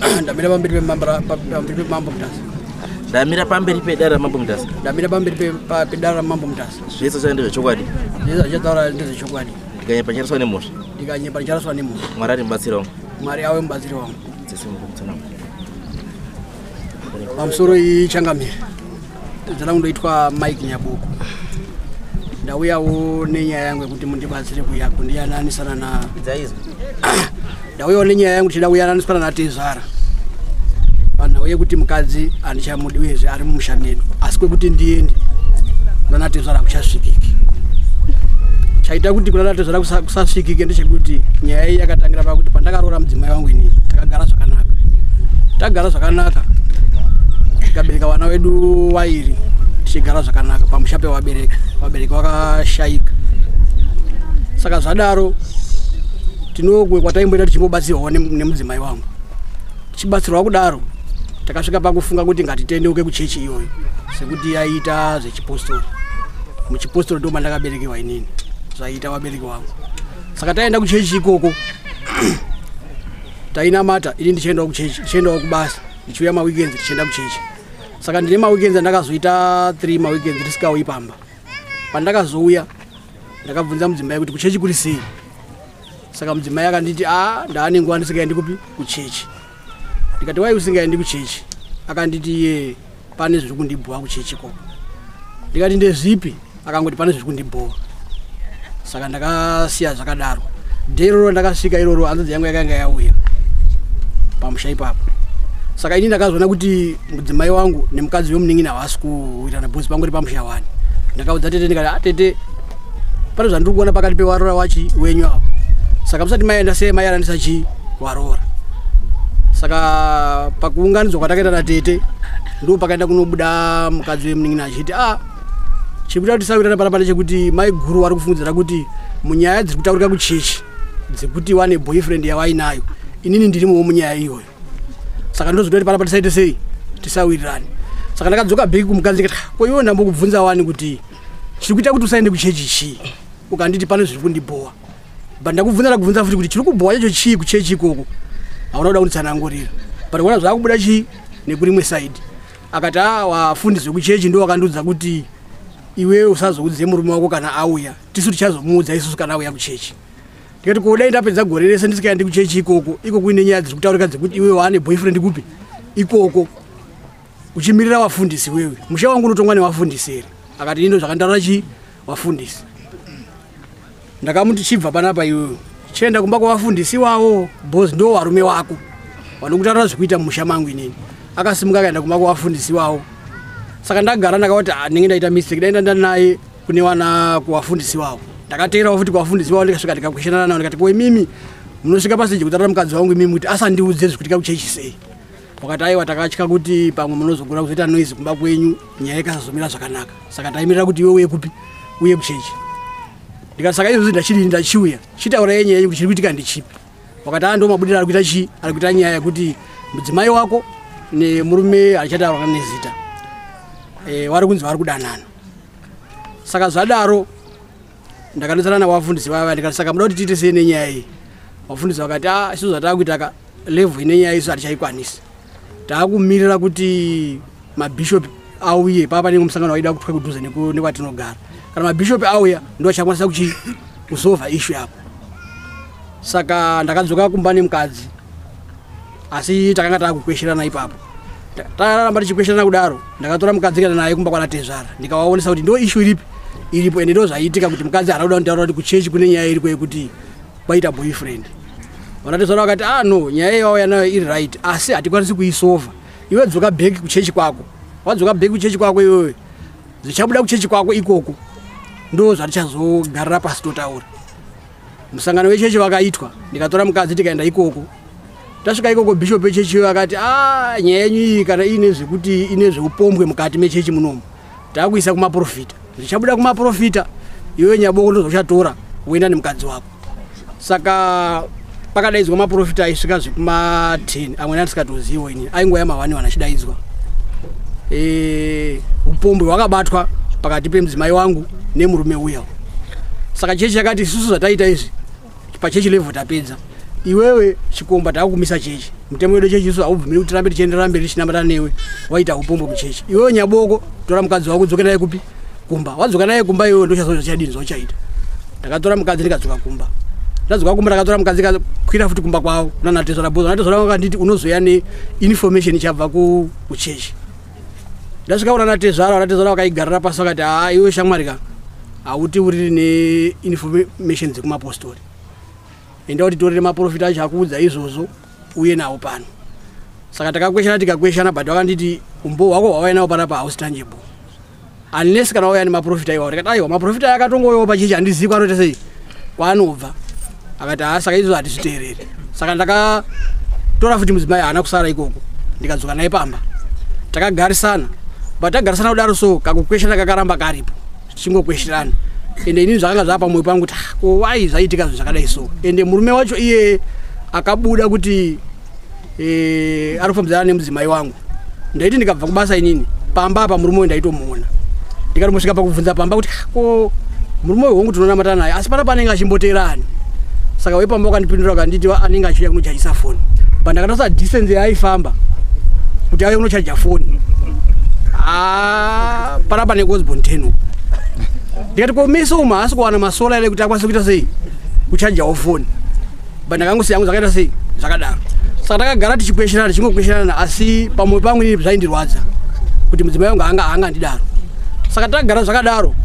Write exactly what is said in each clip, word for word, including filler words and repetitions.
Ndamira pamberi pemambra pamberi pemambo mtasa. Ndamira pamberi pedara mambo mtasa. Ndamira pamberi pedara mambo mtasa. Zvese zvandizvo chokwadi. Zvese zvataura ndizvo chokwadi. Ndikanyepa chariswa nemusha. Ndikanyepa chariswa nemusha. Mwari ari mubatsiri wangu. Mwari awe mubatsiri wangu. Dzese mukumtsana. Pamusoro ichangamira. Dzana kundoitwa Mike Nyabuku. Ndauyawo nenyaya yangu kuti mundibatsire kuya kundiyananisana na Idzaizwa. Ndauyawo nenyaya yangu kuti ndauyanisana na Tezara. Pana uye kuti mukadzi andichamudiweze ari mumushameni asi kwekuti ndiende kuna Tezara kuchasvikiki. Chaita kuti kuna Tezara kusasvikike ndechekuti nyaya iyi yakatangira pakuti pandakarora mudzimai wangu ini takagara zvakanaka. Tagara zvakanaka. Tikabereka vana vedu vairi tichigara zvakanaka pamushape wabereka. Wabereka wakashayika. Saka zvadaro tinogwe kwataimboenda tichimbobatsirwa nemudzimai wangu. Tichibatsirwa kudaro takasvika pakufunga kuti ngatitendeuke kuchechi iyoyo sekuti yaita zvechipostori. Muchipostori ndo mandakaberekewa inini zvaita wabereki wangu. Saka taenda kuchechi ikoko tainamata ini ndichiendawo kuchechi ndichiendawo kubasa ndichiuya maweekends tichienda kuchechi. Saka ndine maweekends ndakazoita three maweekends ndisikauyi pamba. Pandakazouya ndakabvunza mudzimai kuti kuchechi kuri sei. Saka mudzimai akanditi ah ndaane nguwa ndisingaendi kupi kuchechi. Ndikati wai usingaendi kuchechi. Akanditi ye pane zviri kundibhuwa kuchechi ko. Ndikati ndezvipi akangoti pane zviri kundibhuwa. Saka ndakasiya zvakadaro. Ndero ndakasvika iroro hanzvadzi yangu yakanga yauya pamusha ipapo. Saka ini ndakazoona kuti mudzimai wangu nemukadzi wemuning'ina havasi kuitana bhosi pangori pamusha wani. Ndakaudza tete ndikati ah tete pane zvandiri kuona pakati pewarora wachi wenyu apo. Saka musati maenda sei mai arandisa chi warora. Saka pakuunganidzwa kwatakaita na tete ndo pakaenda kunobuda mukadzi wemuning'ina achiti ah chikuita kuti tisawirana panapana chekuti mai guru wari kufungidzira kuti munyaya dziri kutaurika kuchechi dzekuti wane boyfriend yawainayo inini ndirimo munyaya iyoyo. Saka ndozoti panapa tisaite sei tisawirirane. Saka ndakadzoka bheki kumukadzi ndikati ko iwe ndambokubvunza wani kuti chiri kuita kuti usaende kuchechi chi ukanditi pane zviri kundibhowa. Bandakubvunza ndakubvunza futi kuti chiri kubhowa chacho chi kuchechi ikoko. Hauna kuda kunditsanangurira. But kuona zvakubuda chi nekurimwe side. Akati ah wafundisi wekuchechi ndo wakandiudza kuti iwe usazoudze murume wako kana auya tisu tichazomuudza isusu kana auya kuchechi. Ndikati kodai ndapedza gore rese ndisikaendi kuchechi ikoko ikoko ine nyaya dziri kutaurika dzekuti iwe wane boyfriend kupi ikoko uchimirira wafundisi wewe musha wangu unotongwa newafundisi ere. Akati indo zvakandaura chi wafundisi. Ndakamuti chibva panapa iwe chenda kumba kwavafundisi wawo boss ndo warume wako vanokutaura zvekuita mumusha mangu inini. Akasimuka akaenda kumba kwavafundisi wawo. Saka ndagara ndakati ndinenge ndaita mistake ndaenda ndanaye kune wana kuwafundisi wawo. Ndakateerawo futi kuwafundisi wawo ndikasvika ndikakweshanana nawo ndikati ko imimi munosvika pasije kutaura mukadzi wangu imimi kuti asandiudze zvekuitika kuchechi sei. Wakati aiwa takatya kuti pamwe munozogona kuzoita noise kumba kwenyu nyaya ikasazomira zvakanaka. Saka taimirira kuti iwe uye kupi uye kuchechi. Ndikati saka izvozvi ndachiri ndachiuya chitaura yenyaya kuti chiri kuitika ndichipi. Wakati ando mabudira ari kuita chi ari kuita nyaya yekuti mudzimai wako nemurume achataura nezita eh wari kunzi vari kudanana. Saka zvadaro ndakanotsana navafundisi vava ndikati saka muda kuti tiite sei nenyaya iyi. Vafundisi vakati ah isusu zvatakuita ka level ine nyaya isu hatichaikwanisi. Taakumirira kuti mabishop auye papa nengo musangano waida kutwa kudhuze nekwatinogara. Kana mabishop auya ndo achakwanisa kuchi kusolve issue yapo. Saka ndakadzoka kumba nemukadzi asi takanga takukwesherana ipapo. Tararamba tichikwesherana kudaro ndakatora mukadzi kana naye kumba kwana Tezara ndikawaonesa kuti ndo issue iripi iripo ende ndo zvaitika kuti mukadzi arakuda kutaura kuti kuchechi kune nyaya iri kwekuti kwaita boyfriend. Wana Tezara akati ah no nyaya yauya nayo iri right asi hatikwanisi kuisolve. Iwe dzoka back kuchechi kwako. Wadzoka back kuchechi kwako iwewe zvichabuda kuchechi kwako ikoko ndo zvatichazogarira pasi totaura. Musangano wechechi wakaitwa ndikatora mukadzi tikaenda ikoko. Tasvika ikoko bishop wechechi akati ah nyaya yenyu iyi kana ine zvekuti ine zveupombwe mukati mechechi munomu takuisa kumaprofita. Zvichabuda kumaprofita iwe nyaboko ndo zvachatora uenda nemukadzi wako. Saka pakadaidzwa maprofita aisvika zvekuma ten amwe atisingatoziviwo ini ainguva yamavani vanachidaidzwa. Eh upombwe hwakabatwa pakati pemudzimai wangu nemurume uya. Saka chechi yakati isusu zvataita izvi pachechi level tapedza iwewe chikomba takumisa chechi mtemo wedu chechi so aubvumiri kuti rambe tichienderera mberi chinamata newe waita upombo mchechi iwewe nyaboko tora mukadzi wako dzoka naye kupi kumba wadzoka naye kumba iwewe ndo chazocha chadini zochaita ndakatora mukadzi ndikadzoka kumba ndadzoka kumba ndakatora mukadzi kakwira futi kumba kwawo nana tezo la bozo natezo la nganditi unozoya ne information chabva ku kuchechi ndasvika kuna natezvara natezvara wakaigarira pasi wakati ah iwe shamwarika auti uri ne information dzekumapostori enda kuti torere maprofita acho akuudza izvozvo uye nawo pano saka takakweshana tikakweshana but wakanditi umbo wako wawaya nawo panapa hausi tangible unless kana wauya nemaprofita iwawo tikati aiwa maprofita akatongoyawo pachechi handizivi kwanoita sei kwaanobva akati ha saka izvo hatizviteereri saka ndakatora futi mudzimai haana kusara ikoko ndikadzoka naye pamba takagarisana but tagarisana kudaro so kakukweshana kakaramba karipo tichingokwesherana ende inini zvakanga zvapa mwoyo pangu kuti ko wai zvaitika zvinhu zvakadai so ende murume wacho iye akabuda kuti eh ari kufambidzana nemudzimai wangu ndaiti ndikabva kubasa inini pamba apa murume uyu ndaitomuona ndikatomosvika pakubvunza pamba kuti ko murume uyu hongu tinonamatana naye asi pana panenge achimboteerani saka wepamba wakandipindura ukanditi anenge achiuya kunochajisa foni but ndakatosa distance yaaifamba kuti auye kunochaja foni ah pana pane Osborne ten ndikati ko meso uma asi kuwana masola ere kuti akwanise kuita sei kuchajawo foni but ndakangosiya yangu zvakaita sei zvakadaro saka takagara tichikwesherana tichingokwesherana asi pamwoyo pangu inini zvaindirwadza kuti mudzimai wangu anga anga ndidaro saka takagara zvakadaro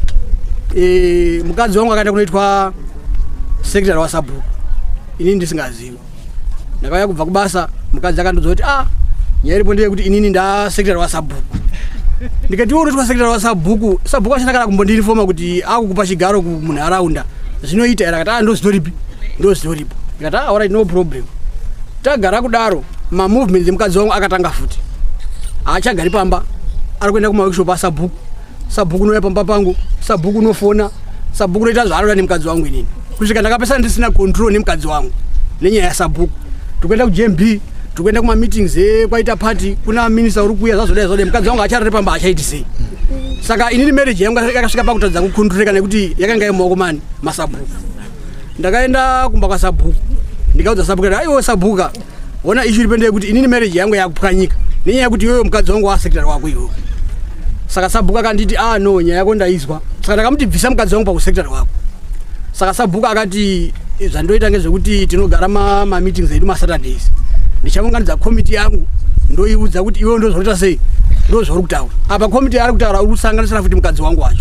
eh mukadzi wangu akaenda kunoitwa secretary wasabhuku inini ndisingazivi ndakauya kubva kubasa mukadzi akandodza kuti ah nyaya iripo ndeye kuti inini nda secretary wasabhuku ndikati urotwa secretary wasabhuku sabhuku achanakana kumbondinifoma kuti akukupa chigaro kumunharaunda zvinoita era kati ah ndozvitoripi ndozvitoripo ndikati ah alright no problem tagara kudaro ma movement emukadzi wangu akatanga futi aachagari pamba ari kuenda kumaworkshop asabhuku sabhuku nouya pamba pangu sabhuku unofona sabhuku unoita zvaanoda nemukadzi wangu inini kusvika ndakapesa ndisina control nemukadzi wangu nenyaya yasabhuku tikuenda ku J M B tikuenda kuma meetings ekwaita party kuna minister uri kuuya zvazodai zvode mukadzi wangu acharare pamba achaiti sei saka inini marriage yangu yakasvika pakutadza kucontroleka nekuti yakanga yemaoko mani masabhuku ndakaenda kumba kwasabhuku ndikaudza sabhuku kuti aiwo sabhuka ona issue iri pendeye kuti inini marriage yangu yakupwanyika nenyaya yekuti iwewe mukadzi wangu wasekretary wako iwewe saka sabhuku akanditi ah no nyaya yako ndaizwa saka ndakamuti bvisa mukadzi wangu pakusekretary wako saka sabhuku akati zvandoita ngezvekuti tinogara ma, ma meetings edu ma Saturdays ndichaunganidza committee yangu ndoiudza kuti iwe ndozvoita sei ndozvori kutaura apa committee ari kutaura uri kusanganisira futi mukadzi wangu wacho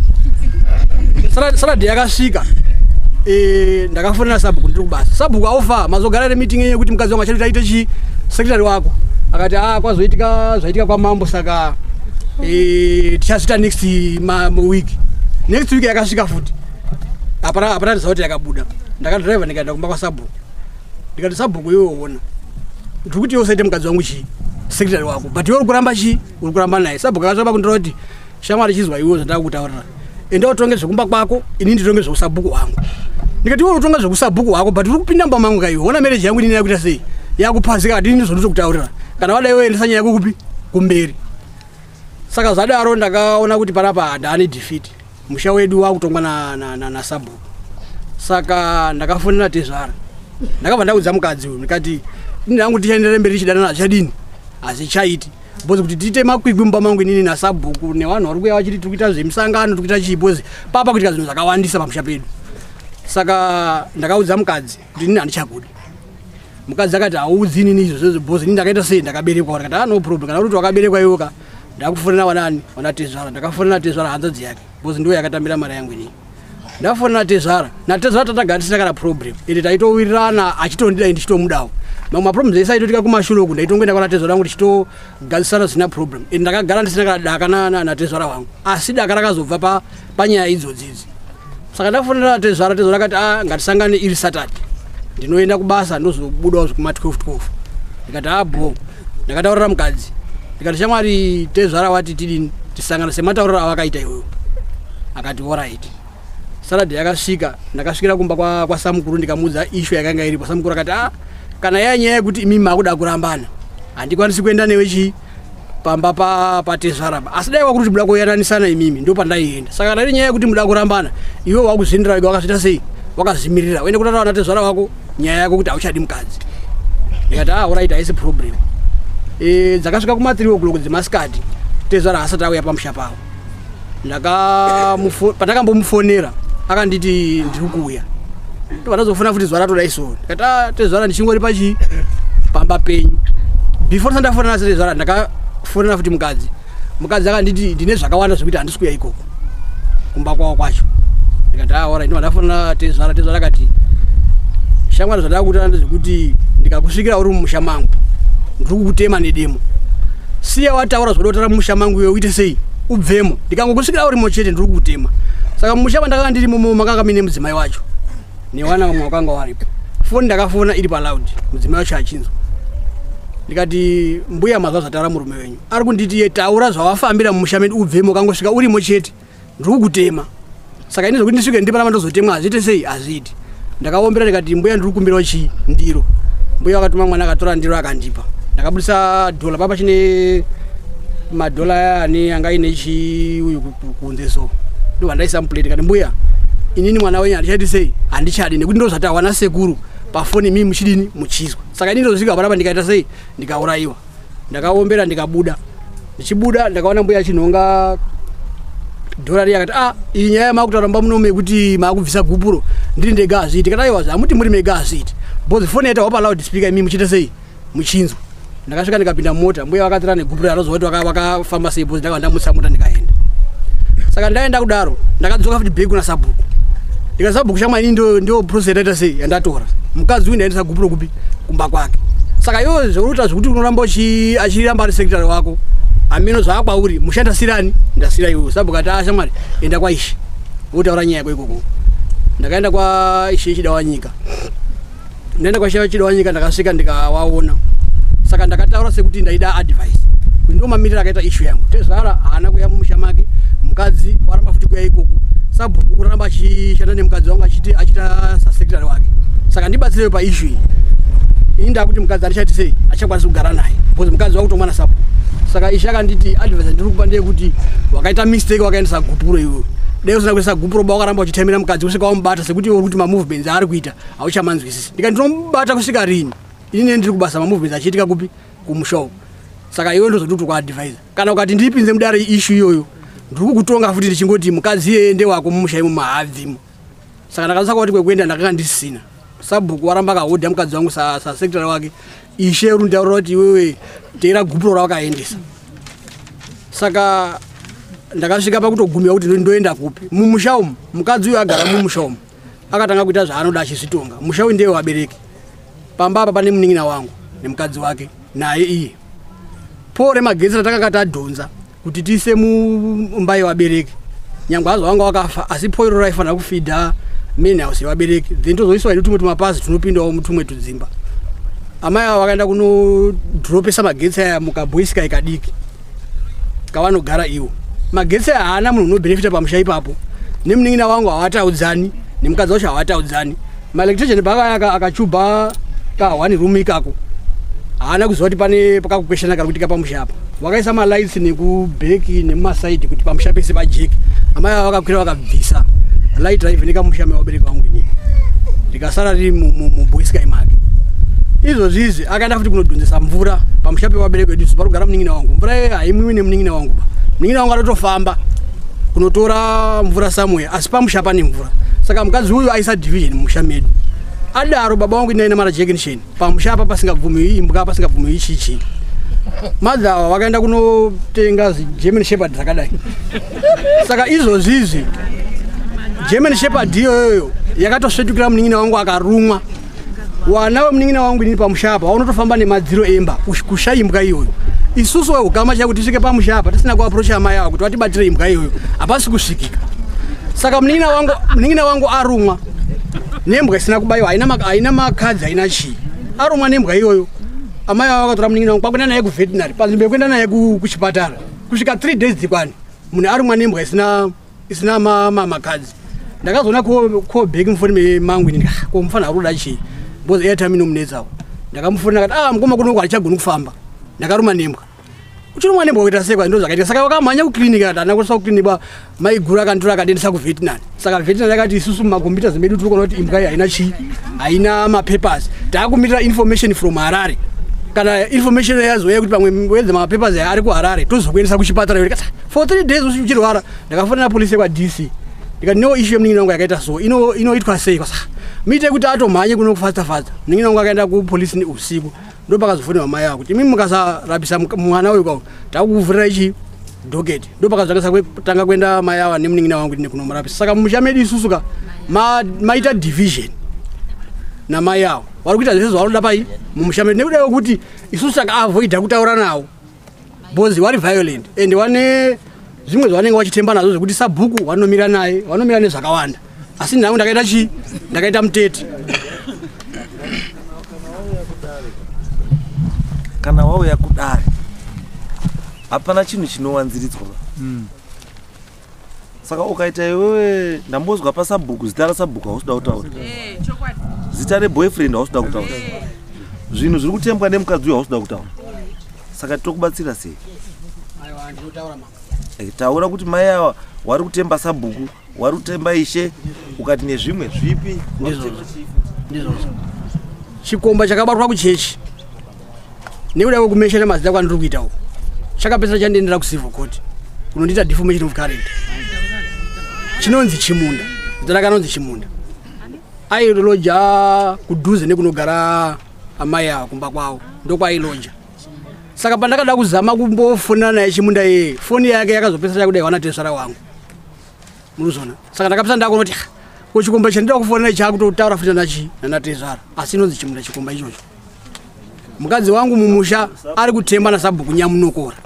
Saturday yakasvika eh ndakafonera sabhuku ndiri kubasa sabhuku aufa mazogara re meeting yenye kuti mukadzi wangu achati taite chi secretary wako akati ah kwazoitika zvaitika kwa mambo saka eh tichazita next ma week next week yakasvika futi apana apana zauti yakabuda ndakadrive ndikaenda kumba kwa sabhuku ndikati sabhuku iwe uona ndikuti usaite mukadzi wangu chi secretary wako but iwe ukuramba chi ukuramba naye sabhuku akatoba kundira kuti shamwari chizwa iwe zvandakutaurira enda utonge zvekumba kwako inini nditonge zvekusabhuku wangu ndikati iwe utonge zvekusabhuku wako but uri kupinda mumba mangu kaiwe ona marriage yangu inini yakuita sei yakupazika kuti inini zvandizokutaurira kana wada iwe endesa nyaya yako kupi kumberi saka zvadaro ndakaona kuti panapa handani defeat musha wedu wakutongwa na na, na, na sabhuku saka ndakafonera tezvara ndakabva ndaudza mukadzi uyu ndikati ini hangu tichaenderera mberi chidana chadini hazichaiti bozi kuti tiite makwikwi mumba mangu inini nasabhuku nevanhu vari kuuya vachiti tiri kuita zvemisangano tiri kuita chii bozi papa kuitika zvinhu zvakawandisa pamusha pedu saka ndakaudza mukadzi kuti inini handichagudi mukadzi akati haudzi inini izvozvo bozi inini ndakaita sei ndakaberekwa ndikati ah no problem kana kuti wakaberekwa iwoka ndakufonera wanani wana tezvara ndakafonera tezvara hanzadzi yake bozi ndiyo yakatambira mari yangu inini ndafonera tezvara natezvara tatagarisina kana problem ende taitowirirana achitondida ndichitomudawo mamwe maproblems ese aitotika kumashure uku ndaitongoenda kwana tezvara rangu ndichitogarisana zvisina problem ende ndakagara ndisina kana daka na tezvara wangu asi daka rakazobva pa panyaya idzodzidzi saka ndafonera tezvara tezvara akati ah ngatisangane iri Saturday ndinoenda kubasa ndozobudawo kuma twelve twelve ndikati ah bo ndakataurira mukadzi ndikati shamwari tezvara wati tidini tisangana sematauriro awakaita iwewe akati alright Saturday yakasvika ndakasvikira kumba kwa kwa samukuru ndikamuudza issue yakanga iripo samukuru akati ah kana yanyaya yekuti imimi makuda kurambana handikwanisi kuenda newe chi pamba pa patezvara asi dai wakuti muda kuyananisana imimi ndo pandaienda saka kana iri nyaya yekuti muda kurambana iwe wakuzvindira wakazvita sei wakazimirira uende kutataura natezvara wako nyaya yako kuti auchadi mukadzi. Ndikati ah alright haisi problem. Eh dzakasvika kuma three o'clock dzemasikati tezvara asati auya pamusha pawo. Ndaka pandakamufonera akanditi ndiri kuuya. Ndopatazofuna futi zvara toda iso. Ndikati ah tezvara ndichingori pachi pamba penyu. Before sandafona na tezvara ndakafona futi mukadzi. Mukadzi akanditi ndine zvakawanda zvekuti handisi kuya ikoko. Kumba kwawo kwacho. Ndikati ah alright ndofana tezvara tezvara kati shamwari zvada kutanda zvekuti ndikakusvikira uri mumusha mangu ndiri kukutema nedemo. Siya wataura zvodotara mumusha mangu iwe uite sei ubvemo. Ndikangokusvikira uri mochete ndiri kukutema. Saka mumusha mandakanga ndiri momo makanga mine mudzimai wacho. Newana vamwe vakanga varipo. Foni ndakafona iri pa loud mudzimai wacho achinzwa. Ndikati mbuya mazwa zvataura murume wenyu. Ari kunditi ye taura zvawafambira mumusha medu ubvemo kangosvika uri mochete ndiri kukutema. Saka ini zvokuti ndisvike ndipana mandozotemwa azviite sei azviti. Ndakaombera ndikati mbuya ndiri kukumbirawo chi ndiro. Mbuya wakatuma mwana akatora ndiro akandipa. Ndakabudisa dola papa chine madola ane anga ine chi uyu kunze so. Ndo wandaisa mplate kati mbuya inini mwana wenyu andichati sei andichadi nekuti ndo zvata wana sekuru pafoni mimi muchidini muchizwa. Saka ini ndozvika parapa ndikaita sei ndikauraiwa. Ndakaombera ndikabuda. Ndichibuda ndakaona mbuya chinonga dola riya kati ah iyi nyaya makutaura mbamunome kuti makubvisa gupuro ndiri ndega azviti. Ndikataiwa zvamuti muri mega azviti. Bozi foni yaita wapa loud speaker mimi muchita sei muchinzwa. Ndakasvika ndikapinda mota mbuya wakatira negupuro yarozwa kuti wakafamba sei bozi ndakanda musamuta ndikaenda. Saka ndaenda kudaro ndakadzoka futi bhegi kuna sabhuku. Ndikasabhuku shamwa ini ndo ndo process yaita sei yandatora. Mukadzi uyu ndaendesa gupuro kupi kumba kwake. Saka iwo zvoruta zvokuti unoramba uchi achiramba ari secretary wako. Amino zvakwa uri mushanda sirani ndasira iwe sabhuku ati asha mwari enda kwa ishi. Utaura nyaya yako ikoko. Ndakaenda kwa ishi chida wanyika. Ndaenda kwa ishi chida wanyika ndakasvika ndikawaona. Saka ndakataura sekuti ndaida advice. Ndo mamirira akaita issue yangu. Tezvara haana kuya mumusha make. Mukadzi waramba futi kuya ikoko. Sabhuku uramba achishanda nemukadzi wangu achiti achita secretary wake. Saka ndibatsire pa issue iyi. Inda kuti mukadzi arichati sei achakwanisa kugara naye. Because mukadzi wangu tomwana sabhuku. Saka ishi akanditi advice ndiri kupa ndeye kuti wakaita mistake wakaendesa gupuro iwe. Dai usina kuendesa gupuro ba wakaramba uchitemera mukadzi kusvika wamubata sekuti uri kuti ma movements ari kuita auchamanzwisisi. Ndikati ndinomubata kusvika rini. Ini ndiri kubasa ma movements achiitika kupi kumushawo. Saka iwe ndozoti kwa advisor. Kana ukati ndipinze mudare issue iyoyo ndiri kukutonga futi ndichingoti mukadzi yeye ende wako mumusha imo mahavhimo. Saka ndakasaka kuti kwekuenda ndakanga ndisina. Sabhuku waramba kahodha mukadzi wangu sa, sa secretary wake. Ishe rundaura kuti iwewe teera gupuro rawakaendesa. Saka ndakasvika pakutogumira kuti ndoenda kupi mumusha umu. Mukadzi uyu agara mumusha umu akatanga kuita zvaanoda achizvitonga. Musha uyu ndiye wabereki. Pamba apa pane munin'ina wangu nemukadzi wake naye iye. Pore magetsi ratakakati adhonza kuti tise mumbai wabereki. Nyangwe azwa wanga wakafa asi poiro raifanira kufidha main house wabereki. Then tozoiswa ili tumwe tumapazi tunopindawo mutumwe tudzimba. Amai ava vakaenda kunodropesa magetsi aya mukabhoisika ikadiki. Kavanogara iwo. Magetsi aya haana munhu unobenefita pamusha ipapo. Nemunin'ina wangu hawataudzani, nemukadzi wacho hawataudzani. Maelectrician pakaya akachuba ka one room ikako. Haana kuziva kuti pane pakakukweshana kari kuitika pamusha apa. Wakaisa malights nekubheki nemumaside kuti pamusha pese pajeki. Amai ava vakakwira vakabvisa light drive nekamusha mewabereki wangu inini. Ndikasara riri mubhoisika imake. Izvozvizvi akaenda futi kunodhonzesa mvura pamusha pewabereki wedu parikugara munin'ina wangu. Mvura iyoyo haimwiwi nemunin'ina wangu ba. Munin'ina wangu atotofamba kunotora mvura somewhere asi pamusha pane mvura. Saka mukadzi uyu aisa division mumusha medu. Adaro baba wangu inaina mara junction pamusha apa pasingabvumiwi imbwa pasingabvumiwi chichi. Madza wakaenda kunotenga German Shepherd dzakadai. Saka izvozvizvi German Shepherd iyoyo yakatosvetukira munin'ina wangu akarumwa. Wana wemunin'ina wangu ini pamusha apa unotofamba nemadziro emba kusha imbwa iyoyo. Isusu weugama chakuti tisvike pamusha apa tisina kuapproacha amai avo kuti vatibatire imbwa iyoyo hapasi kusvikika. Saka munin'ina wangu munin'ina wangu arumwa nembwa isina kubayiwa haina haina makadzi haina chii. Arumwa nembwa iyoyo. Amai avo vakatora munin'ina wangu kwakuenda naye kuveterinary panzvimbo yekuenda naye kuchipatara. Kusvika three days dzikwani munhu arumwa nembwa isina isina makadzi. Ndakazoona ko bheki mufoni mangu ini ko mufana aruda chii. Bozi airtime inomunetsawo. Ndakamufonera kati ah mukoma kuno kwachagona kufamba. Ndakaruma nembwa. uchiri mwana mboita sekwa ndo zvakaita saka wakamhanya kuklinika kuti ana kusa kuklinikwa maiguru akantora akadendesa kuvietnam saka vietnam yakati isusu mumakombiyuta medu tiri kuona kuti imba iyi haina chii haina mapapers taakumirira information from Harare kana information yazouya kuti pamwe wedza mapapers ari kuHarare tozokuendesa kuchipatara yoti for three days uchirwara ndakafonera polisi kwa D C ndikati no issue yemunin'ina wangu yakaita so ino inoitwa sei kwasa miite kuti atomhanye kuno kufasta fasta munin'ina wangu akaenda kupolisi ni usiku ndo pakazofonera mai ako kuti mimi mukasarapisa mwana uyu kwao takuvhurira ichi doketi ndo pakazvakasa kutanga kuenda mai ava nemunin'ina wangu kuti nekunomurapisa saka mumusha medu isusuka maita division namai avo vari kuita zvese zvavanoda pai mumusha medu nekuda kuti isusu takaavoidha kutaura nawo because vari violent and wane zvimwe zvavanenge vachitemba nazvo zvekuti sabhuku vanomira naye vanomira nezvakawanda asi nhangu ndakaita chii ndakaita mutete kana wauya kudare hapana chinhu chinowanziridzwa mm. saka ukaita iwewe ndambozwa pasabhuku zita rasabhuku hausuda kutaura hey, zita reboyfriend hausuda kutaura hey. Zvinhu zviri kutembwa nemukadzi uyu hausuda kutaura saka tokubatsira sei hey, taura kuti mai ava wari kutemba sabhuku wari kutemba ishe ukati nezvimwe zvipi ndizvozvo chikomba chakabatwa kuchechi nekuda kwekumeshana mazita kwandiri kuitawo chakapesa chandiendera kucivil court kunondiita defamation of character chinonzi Chimunda zita rakanonzi Chimunda ailoja kudhuze nekunogara amai ava kumba kwavo ndokwailoja saka pandakada kuzama kumbofonana naye Chimunda yeye foni yake yakazopesa chakuda iwana tesara wangu munozona saka ndakapesa ndakuona kuti kuchikomba chandida kufonana chakutotaura futi nachi nanatezara asi inonzi Chimunda chikomba ichocho mukadzi wangu mumusha ari kutemba nasabhuku nyamunokora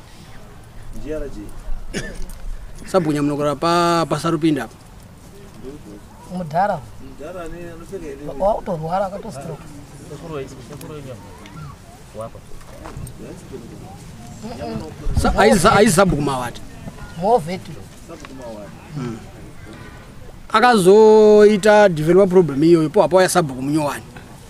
sabhuku nyamunokora pa pasarupinda mudhara wakutorwara akatostroke aizi sabhuku mawati movetu akazoita developer problem iyoyo po apo yasabhuku munyowani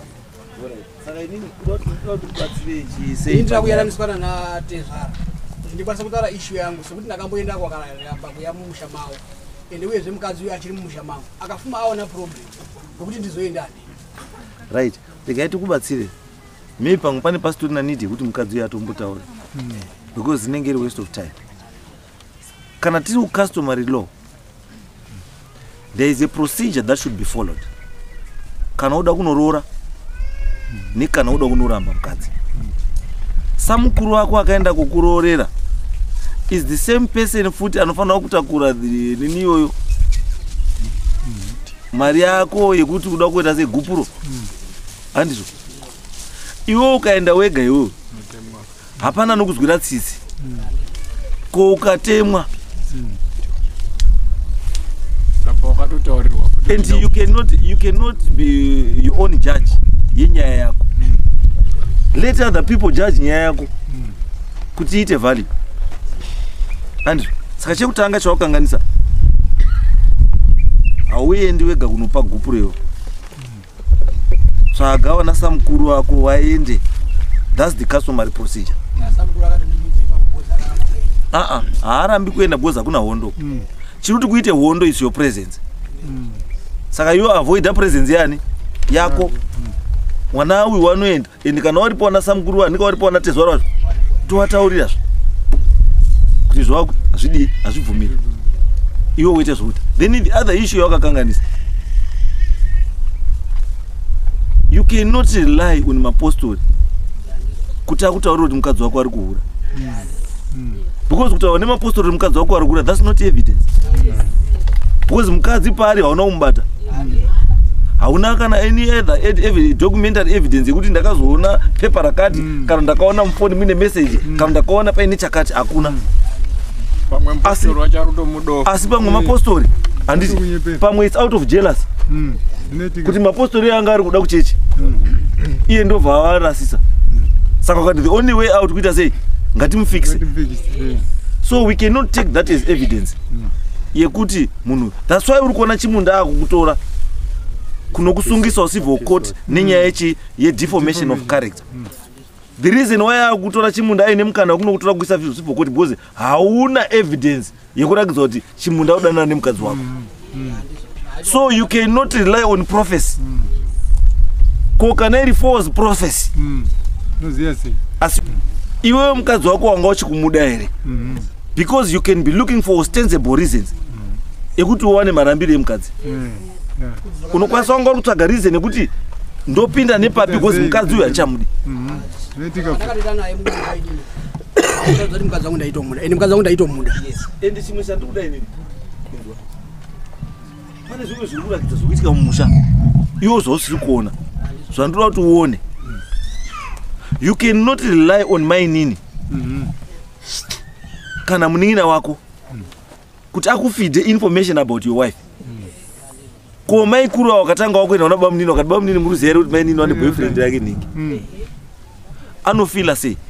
indira kuyananiswana natezara ndikwanisa kutaura issue yangu sekuti ndakamboenda kwakaramba kuya mumusha mawo ende uyezve mukadzi uyu achiri mumusha mawo akafuma aona problem nokuti ndizoendani right ndikaiti kubatsire maybe pamwe pane pasitorina need yekuti mukadzi uyu atombotaura because inenge iri waste of time kana tiri kucustomary law there is a procedure that should be followed kana uda kunoroora nekana uda kunoramba mukadzi samukuru wako akaenda kukuroorera is the same person futi anofanira kutakura nini iyoyo mari yako yekuti uda kuita segupuro handizvo iwe ukaenda wega iwewe hapana nokuzwira tsitsi ko ukatemwa and you cannot you cannot be your own judge yenyaya yako let other people judge nyaya yako kuti ite value and saka chekutanga chawakanganisa hauendi wega kunopa gupu rewo tsvaga na samukuru wako waende that's the customary procedure ah ah haarambi kuenda because hakuna hondo chiri kuti kuite hondo is your presence saka you avoid the presence yani yako mwana uyu wanoenda ende kana waripo na samukuru wanika waripo na tezwara zvo towataurira zvo kuti zvako azvidi azvibvumiri iwe uite zvokuita then the other issue yawakakanganisa you cannot rely on mapostori kuti akutaurira kuti mukadzi wako ari kuhura because kutaura nemapostori kuti mukadzi wako ari kuhura that's not evidence because mukadzi pari hauna kumubata hauna kana any other documentary evidence yekuti ndakazoona pepa rakati mm. kana ndakaona mufoni mine message mm. kana ndakaona paine chakati hakuna mm. asi, asi pamwe mapostori handiti pamwe it's out of jealousy mm. kuti mapostori anga ari kuda kuchechi mm. iye ndobva avarasisa mm. saka ukati the only way out kuita sei ngatimufikise yeah. So we cannot take that as evidence mm. yekuti munhu that's why uri kuona Chimunda akukutora kunokusungisa civil court nenyaya yechi ye deformation of character The reason why akutora chimunda aine mukana kuno kutora kuisa zvinhu zvibvokoti because hauna evidence yekurakidza kuti chimunda udanana nemukadzi wako. So you cannot rely on prophecy. Ko kana iri false prophecy. As iwe mukadzi wako wanga uchikumuda here. Because you can be looking for ostensible reasons. Ekuti uwane marambiro emukadzi. Unokwanisa wanga kutsvaga reason ekuti ndopinda nepapi because mukadzi uyu achamudi. Zoti mukadzi wangu ndaitomuda. Eni mukadzi wangu ndaitomuda. Ende chimwe chandikuda inini. Pane zvimwe zviri kurakidza zvokuitika mumusha. Iwo zvosiri kuona. Zvandoda kuti uone. You cannot rely on my nini. Kana munin'ina wako kuti akufeed information about your wife. Ko mai kuru wakatanga wakuenda una baba munini wakati baba munini muruzere kuti mai nini wane boyfriend yake niki. Anofila sei.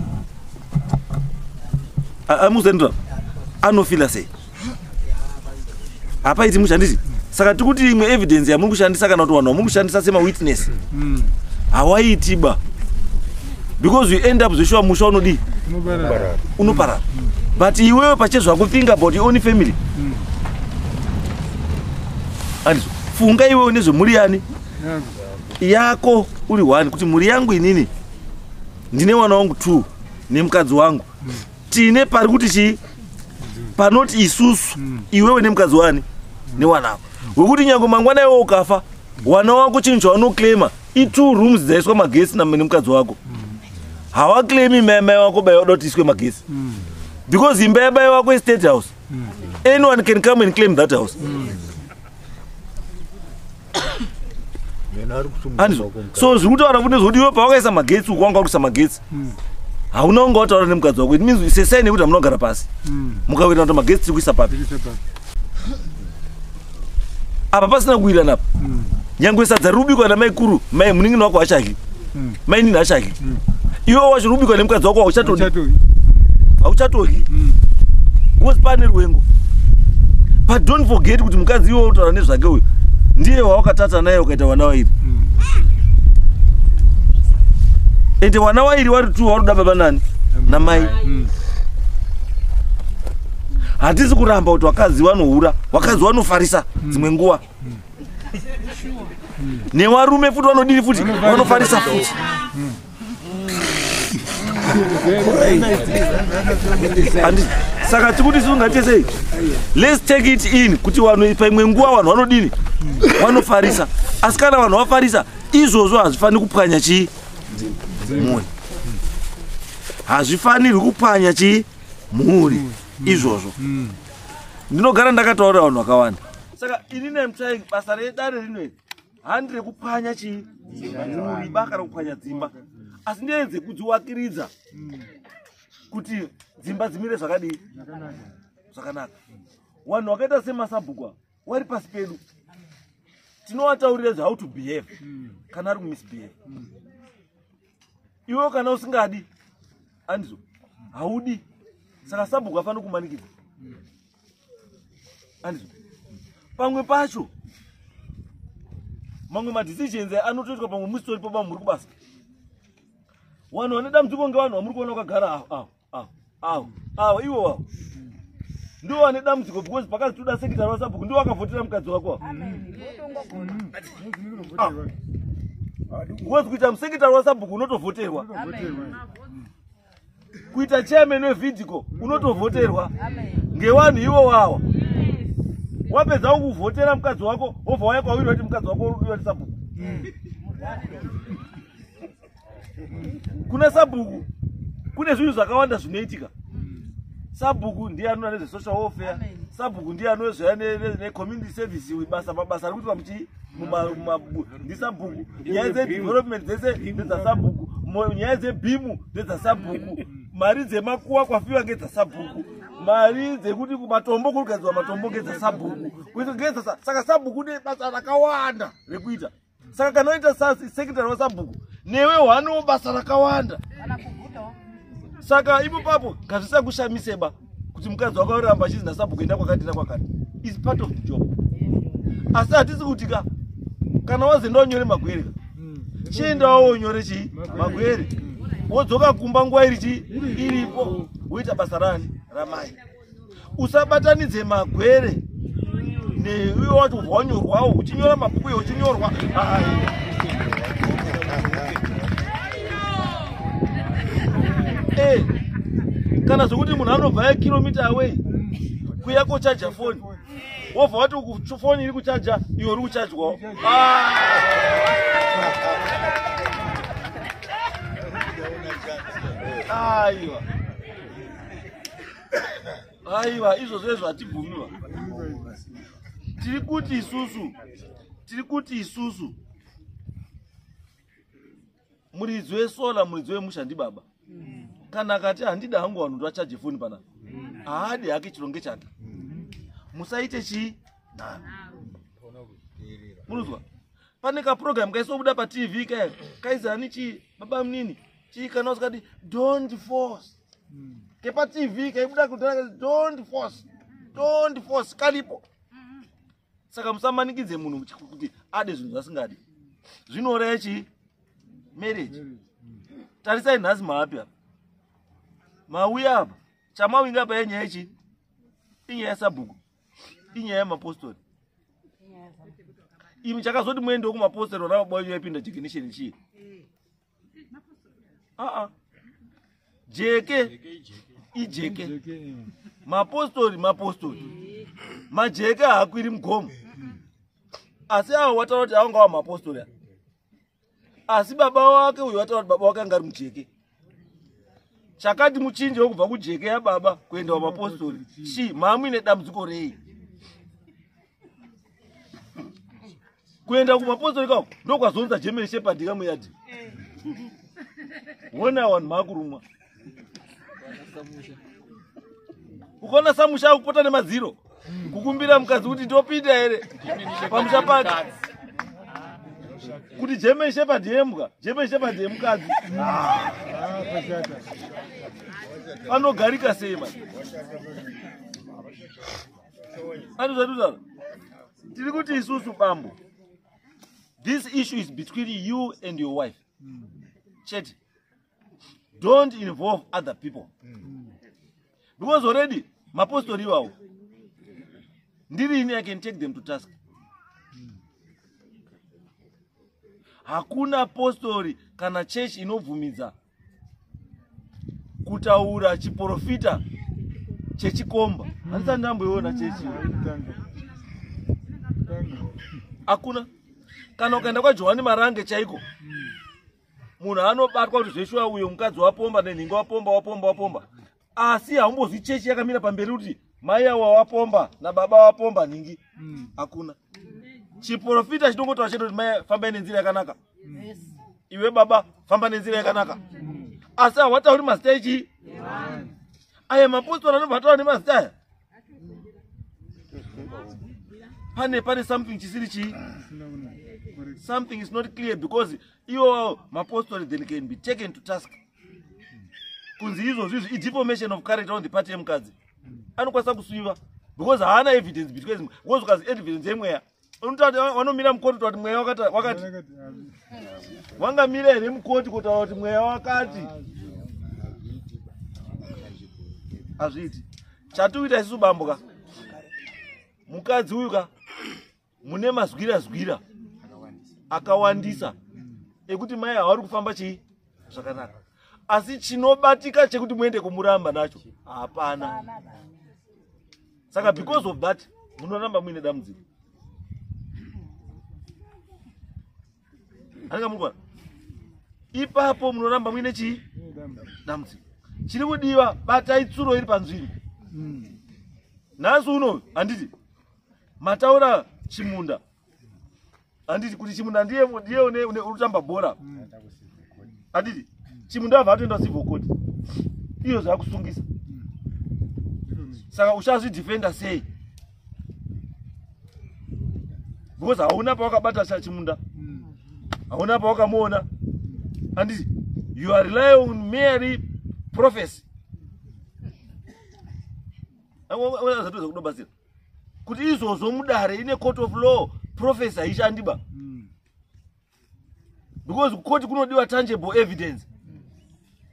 Amuzendwa. Anofila sei. Apa iti mushandisi. Saka tikuti imwe evidence yamuri kushandisa kana kuti vanhu muri kushandisa sema witness. Hawaitiba. Because you end up zvishwa musha unodi. Unoparara. Unoparara. But iwewe pachezvo wako think about your own family. Andizo. Funga iwewe nezve muri yani. Yako uri one kuti muri yangu inini. Ndine wana wangu two nemukadzi wangu. Tine pari kuti chi panoti isusu iwewe nemukadzi wani newanako. Wekuti nyango mangwana iwe ukafa wana wako chinhu chavanoclaima i two rooms dzaiswa magesi nemukadzi wako. Hawaclaimi mai wako bayoda kuti iswe magesi. Because imba yabai wako state house. Anyone can come and claim that house. Andizo. So zvekutaura kuti zvodiwa pawakaisa magetsi ukwanga kuisa magetsi. Hauna unga wataura nemukadzi wako. It means it's a sign yekuti munogara pasi. Mukawira kuti magetsi tiri kuisa papi. Apa pasina kuwirana apa. Nyangwe sadza rubikwa namai kuru, mai munin'ina wako achadyi. Mai nini achadyi. Iwe wacho rubikwa nemukadzi wako hauchatodyi. Hauchatodyi. Because pane rwengo. But don't forget kuti mukadzi iwe utaura nezvake uyu ndiye wawakatata naye ukaita wana wairi. Ende wana wairi wari tu waruda baba nani namai. Hatisi kuramba kuti wakazi wanohura, wakazi wanofarisa dzimwe nguva. Nevarume futi vanodini futi vanofarisa futi. Andi saka tikuti sungate sei. Let's take it in kuti vanhu paimwe nguva vanhu vanodini vanofarisa. Asi kana vanhu vafarisa izvozvo hazvifani kupwanya chi mhuri. Hazvifanirwi kupwanya chi mhuri izvozvo. Ndinogara ndakataura vanhu vakawanda. Saka inini am trying basa redare rino handi rekupwanya chi mhuri baka rekupwanya dzimba. Asi ndienze kudziwakiridza kuti dzimba dzimire zvakadii zvakanaka. Vanhu vakaita semasabhukwa wari pasi pedu tinovataurira how to behave kana ari kumisbehave. Iwe kana usingadi andizo haudi. Saka sabhukwa afana kumanikidza andizo. Pamwe pacho mamwe madecisions anotoitwa pamwe mustori pabva muri kubasa. Vanhu vane dambudziko ngevanhu vamuri kuona vakagara awo awo awo awo awo iwo wawo ndiwo vane dambudziko because pakazi toda sekitari wasabhuku ndiwo vakavhotera mukadzi wako. Because kuita musekitari wasabhuku unotovhoterwa. Kuita chairman wevidhico unotovhoterwa ngevanhu iwo wawa. Wapedza kuvhotera mukadzi wako wobva wauya kwawiri kuti mukadzi wako urudiwa nesabhuku. Kuna sabhuku kune zvinhu zvakawanda zvinoitika. Sabhuku ndiye anoona nezve social welfare. Sabhuku ndiye anoziva necommunity service basa mabasa ari kuitwa muchi ndisabhuku. Nyaya dzedevelopment dzese ndedzasabhuku. Nyaya dzebhimu ndedzasabhuku. Mari dzemakuwa kwafiwa ngedzasabhuku. Mari dzekuti kumatombo kurikadzwa matombo ngedzasabhuku. Saka sabhuku ne basa rakawanda rekuita. Saka kana uita sekretary wasabhuku newe wano basa rakawanda. Saka ipo papo ngazvisa kushamiseba kuti mukadzi wako aramba achizi nasabhuku enda kwakati nakwakati. Is part of the job. Asi hatisi kutika kana wazenda unyore magwere. Chiendawo unyore chi magwere. wodzoka kumba nguva irichi iripo woita basa rani ramai. Usabatanidze magwere neiwe wacho wanyorwawo uchinyora mabhuku uchinyorwa. Eh, kana zvokuti munhu anobva kilomita away kuya kochaja foni wobva wati foni iri kuchaja iwe uri kuchajwawo. Aiwa aiwa izvozvo zvatibvumiwa. Tiri kuti isusu tiri kuti isusu muridzi wesola muridzi wemusha baba kana akati handida hangu vanhu kuti vachaje foni panapa haadi hake chironge chake musaite chi nani. Munozwa pane kaprogramu kaisobuda patv kaya kaizani chi baba munini chi kana usikati don't force kepa tv kaibuda kudhara don't force don't force kalipo. Saka musamanikidze munhu kuti ade zvinhu zvasingadi. Zvinoreva chi marriage. Tarisai nhasi maapi apa mauya apa chamawinga apa yenyaya chi inyaya yesabhuku inyaya yemapostori. Imi chakazoti muende kumapostori ona baba yoipinda jignation chii aa jeke ijeke mapostori mapostori majeke haakwiri mugomo asi avo wataura kuti avanga wa mapostori asi baba wake uyo wataura kuti baba wake anga ari mujeke. Chakati muchinje wokubva kujeke yababa kuenda wamapostori shi maamuine dambudziko rei. Kuenda kumapostori kako ndokwazonza German Shepherd kamuyadhi wona vanhu maakurumwa ukaona samusha kupota nemaziro kukumbira mukadzi kuti ndopinda here pamusha pake kuti German Shepherd yembwa German Shepherd yemukadzi panogarika sei mani. Andizvatuzana tiri kuti isusu bambo this issue is between you and your wife. Chete don't involve other people because already mapostori iwawo ndirini I can take them to task. Hakuna postori kana church inobvumidza kutaura chiprofita chechikomba. Handisa ndamboiona chechi hakuna. Kana ukaenda kwa Johani Marange chaiko munhu anobatwa kuti zveshuwa uyo mukadzi wapomba nenhingo wapomba wapomba wapomba asi haumbozvi chechi yakamira pamberi kuti mai awa wapomba nababa wapomba nhingi hakuna. Chiprofita chinongotaura chete kuti mai fambai nenzira yakanaka iwe baba famba nenzira yakanaka asi hawatauri mazita echi aya mapostori anobva ataura nemazita aya pane pane something chisiri chii something is not clear because iwo mapostori then can be taken to task kunzi izvozvo izvi deformation of character on the part yemukadzi anokwanisa kusuiva because haana evidence between because ukazi evidence yemweya unotati wanomira mukoti kuti mweya wakati wakati wangamira here mukoti kutaura kuti mweya wakati hazviiti. Chatuita isusu bamboka mukadzi uyu ka mune mazwira zwira akawandisa ekuti mai havari kufamba chii zvakanaka asi chinobatika chekuti muende kumuramba nacho hapana. Saka because of that munoramba muine dambudziko. Handika mukwana ipapo munoramba muine chii dambudziko. Chiri kudiwa batai tsuro iri panzvimbo. Nhasi uno handiti mataura chimunda handiti kuti chimunda ndiye ndiye une unotamba bhora handiti chimunda abva atoenda civil court iyo zvakusungisa. Saka uchazvidefenda sei because hauna pawakabata chimunda hauna pawakamuona handiti you are relying on mere prophecy. Zvatozva kudobatsira kuti izvozvo mudare ine court of law prophecy haishandiba because court kunodiwa tangible evidence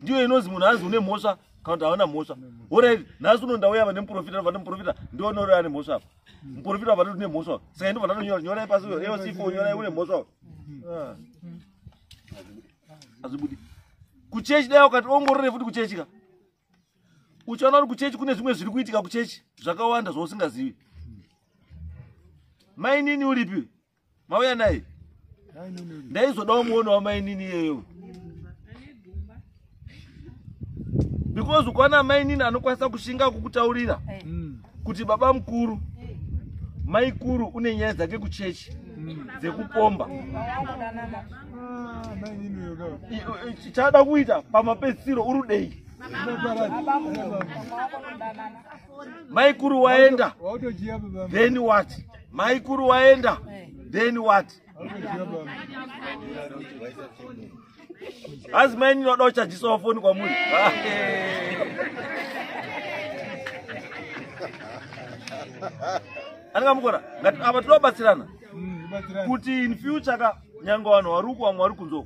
ndiyo inozi munhu azi une mhosva kana kuti hauna mhosva. Alright, nhasi unondauya vane muprofita vane muprofita ndiwo nori ane mhosva apa. Muprofita vane une mhosva. Saka ndobva ndanonyora nyorai pasi eyo sifo nyorai une mhosva. Ah. Azibudi. Kuchechi dai ukati ongorore futi kuchechi ka. Uchaona kuti kuchechi kune zvimwe zviri kuitika kuchechi zvakawanda zvausingazivi. Mainini uripi? Mauya naye. Ndaizodawo muono wa mainini yeyo. Because ukwana mainini anokwanisa kushinga kukutaurira kuti baba mukuru mai kuru une nyaya dzake kuchechi dzekupomba. Chada kuita pamapedzisiro urudei. Mai kuru waenda then what? Mai kuru waenda then what? As mainini wada chajisa foni kwa muri. Anga mukora ngati apa tinobatsirana kuti in future ka nyanga vanhu vari uku vamwe vari kunzoko.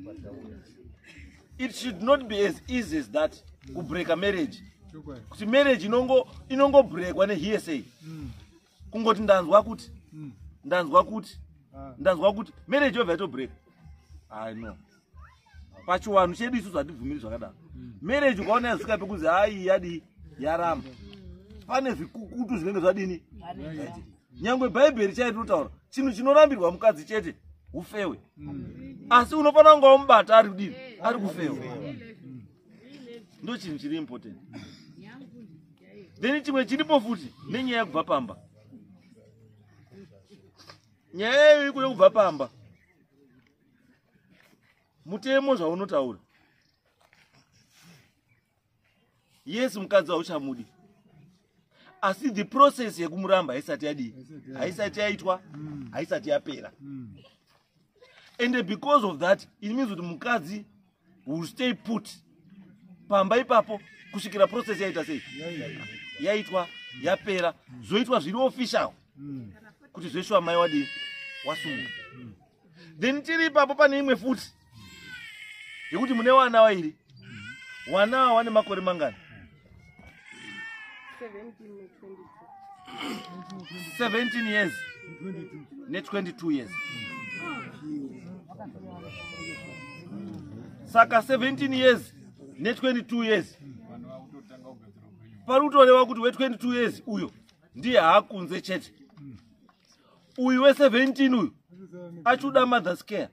It should not be as easy as that to break a marriage. Kuti marriage inongo inongo breakwa ne hearsay. Kungoti ndanzwa kuti ndanzwa kuti ndanzwa kuti marriage yobva to break. I know. Pachiwanhu chedu isusu hatibvumiri zvakadaro. Marriage ukaona yazvika pekuzi hai yadi yaramba. Pane zvikukutu zvinenge zvadini. Nyangwe Bhaibheri chairi rinotaura chinhu chinorambirwa mukadzi chete ufewe. Asi unofanira kunge wamubata ari kudini ari kufewa. Ndo chinhu chiri important. Then chimwe chiripo futi nenyaya yekubva pamba. Nyaya iri kude kubva pamba. Mutemo zvaunotaura. Yes, mukadzi hauchamudi. Asi the process yekumuramba haisati yadi haisati yaitwa haisati yapera. And because of that it means that mukadzi will stay put pamba ipapo kusvikira process yaita sei yaitwa yapera zoitwa zviri official kuti zveshwa mai wadi wasunga. Then tiri ipapo pane imwe futi yekuti mune wana wairi wana wane makore mangani seventeen years ne twenty-two years. Saka seventeen years ne twenty-two years parutoreva kuti we twenty-two years uyo ndiye haakunze chete. Uyu we seventeen uyu achuda mother's care.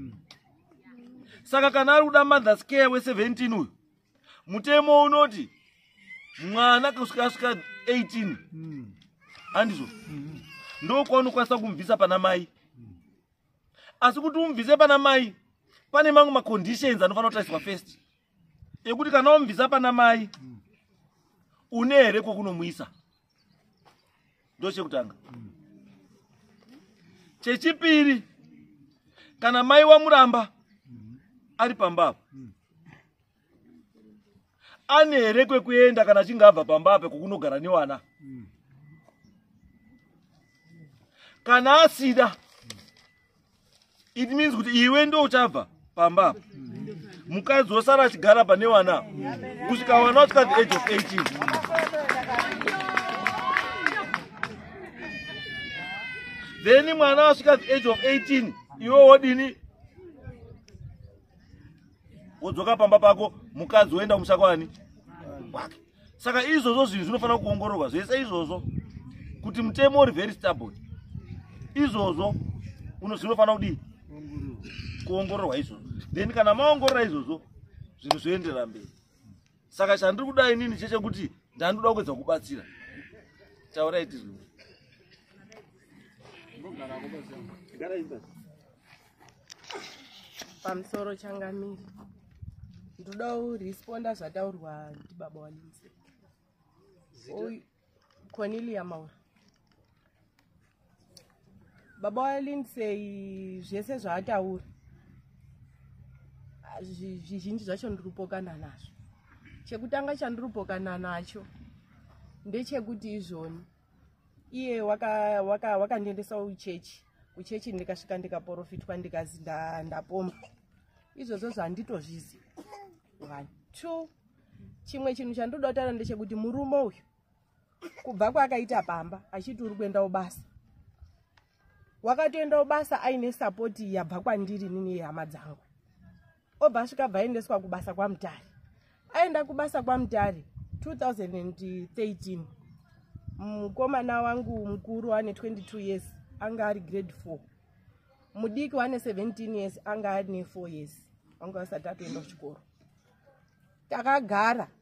Saka kana ari kuda mother's care we seventeen uyu mutemo unoti mwana kusvika svika eighteen handizvo ndo kwaunokwanisa kumubvisa pana mai. Asi kuti umubvise pana mai pane mamwe maconditions anofanira kutariswa first ekuti kana wamubvisa pana mai une here kwokunomuisa. Ndo chekutanga. Chechipiri kana mai wamuramba ari pambapo ane here kwekuenda kana achinge abva pambapo kwokunogara newana. Kana asida it means kuti iwe ndo uchabva pambapo mukadzi wosara achigara pane wana kusvika wana wasvika the age of eighteen. Then mwana wasvika the age of eighteen iwe wodini wodzoka pamba pako mukadzi woenda kumushakani wake. Saka izvozvo zvinhu zvinofanira kuongororwa zvese izvozvo kuti mutemo uri very stable. Izvozvo uno zvinofanira kudii kuongororwa izvozvo. Then kana maongorora izvozvo zvinhu zvoenderera mberi. Saka chandiri kuda inini chechekuti ndandoda kuedza kubatsira. Taurai tizvo. Pamusoro changamiri ndoda kuresponda zvataurwa ndibaba walinze Cornelia Maura. Baba walinze zvese zvaataura zvizhinji zvacho ndirupokana nazvo. Chekutanga chandirupokana nacho ndechekuti izvoni iye wakandiendesa kuchechi kuchechi ndikasvika ndikaprofitwa ndikazi ndapomba. Izvozvo zvanditozviziva ngani two chimwe chinhu chandoda kutaura ndechekuti murume uyu kubva kwakaita pamba achiti uri kuenda ubasa wakatoenda ubasa aine sapoti yabva kwandiri nini hama dzangu obva asvika bva aendeswa kubasa kwaMutare aenda kubasa kwaMutare two thousand thirteen mukomana wangu mukuru ane twenty-two years anga ari grade four mudiki wane seventeen years anga ane four years anga asati atoenda kuchikoro takagara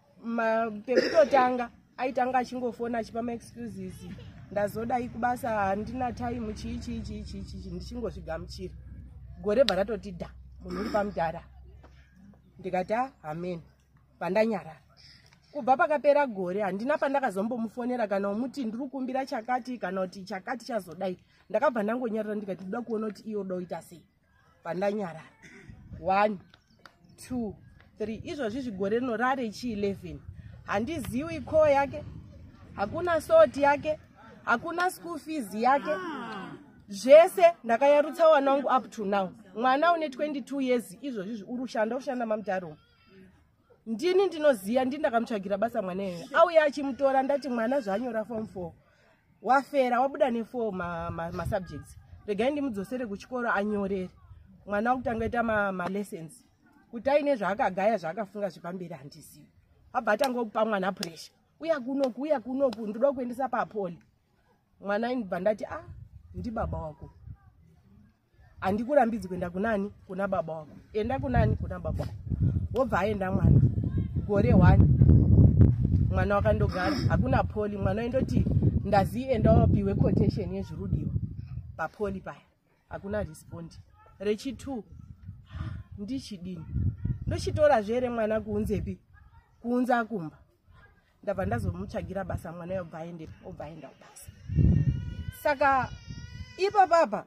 pekutotanga aitanga achingofona achipa maexcuses ndazodai kubasa handina time chii chii chii chii chii ndichingozvigamuchira gore bva ratoti dha munhu uri paMutara ndikati amen pandanyarara kubva pakapera gore handina pandakazombomufonera kana umuti ndiri kumbira chakati kana kuti chakati chazodai ndakabva ndangonyarara ndikati ndoda kuona kuti iyo doita sei pandanyarara one two three izvozvi zvigore rino rare chi eleven handiziwi koo yake hakuna soti yake hakuna school fees yake zvese ndakayarutsa wana wangu up to now mwana une twenty-two years izvozvi uri kushanda kushanda maMutare ndini ndinoziya ndini ndakamutsvagira basa mwana iye auya achimutora ndati mwana zvanyora form four wafera wabuda ne four ma, ma, ma subjects regai ndimudzosere kuchikoro anyorere mwana wakutanga ita ma, ma lessons kuti aine zvaakagaya zvaakafunga zvipamberi handizivi abva atangopa mwana pressure uya kunoku uya kunoku ndoda kuendesa papoli mwana inibva ndati ah ndi baba wako handikurambidzi kuenda kunani kuna baba wako enda kunani kuna baba wako wobva aenda mwana gore one mwana wakandogara hakuna poli mwana indoti ndazi enda wapiwe quotation yezvirudiwa papoli paya hakuna respondi rechi two ndichidini ndochitora zvere mwana kuunzepi kuunza kumba ndabva ndazomutsvagira basa mwana yobva aende obva aenda kubasa saka ipapapa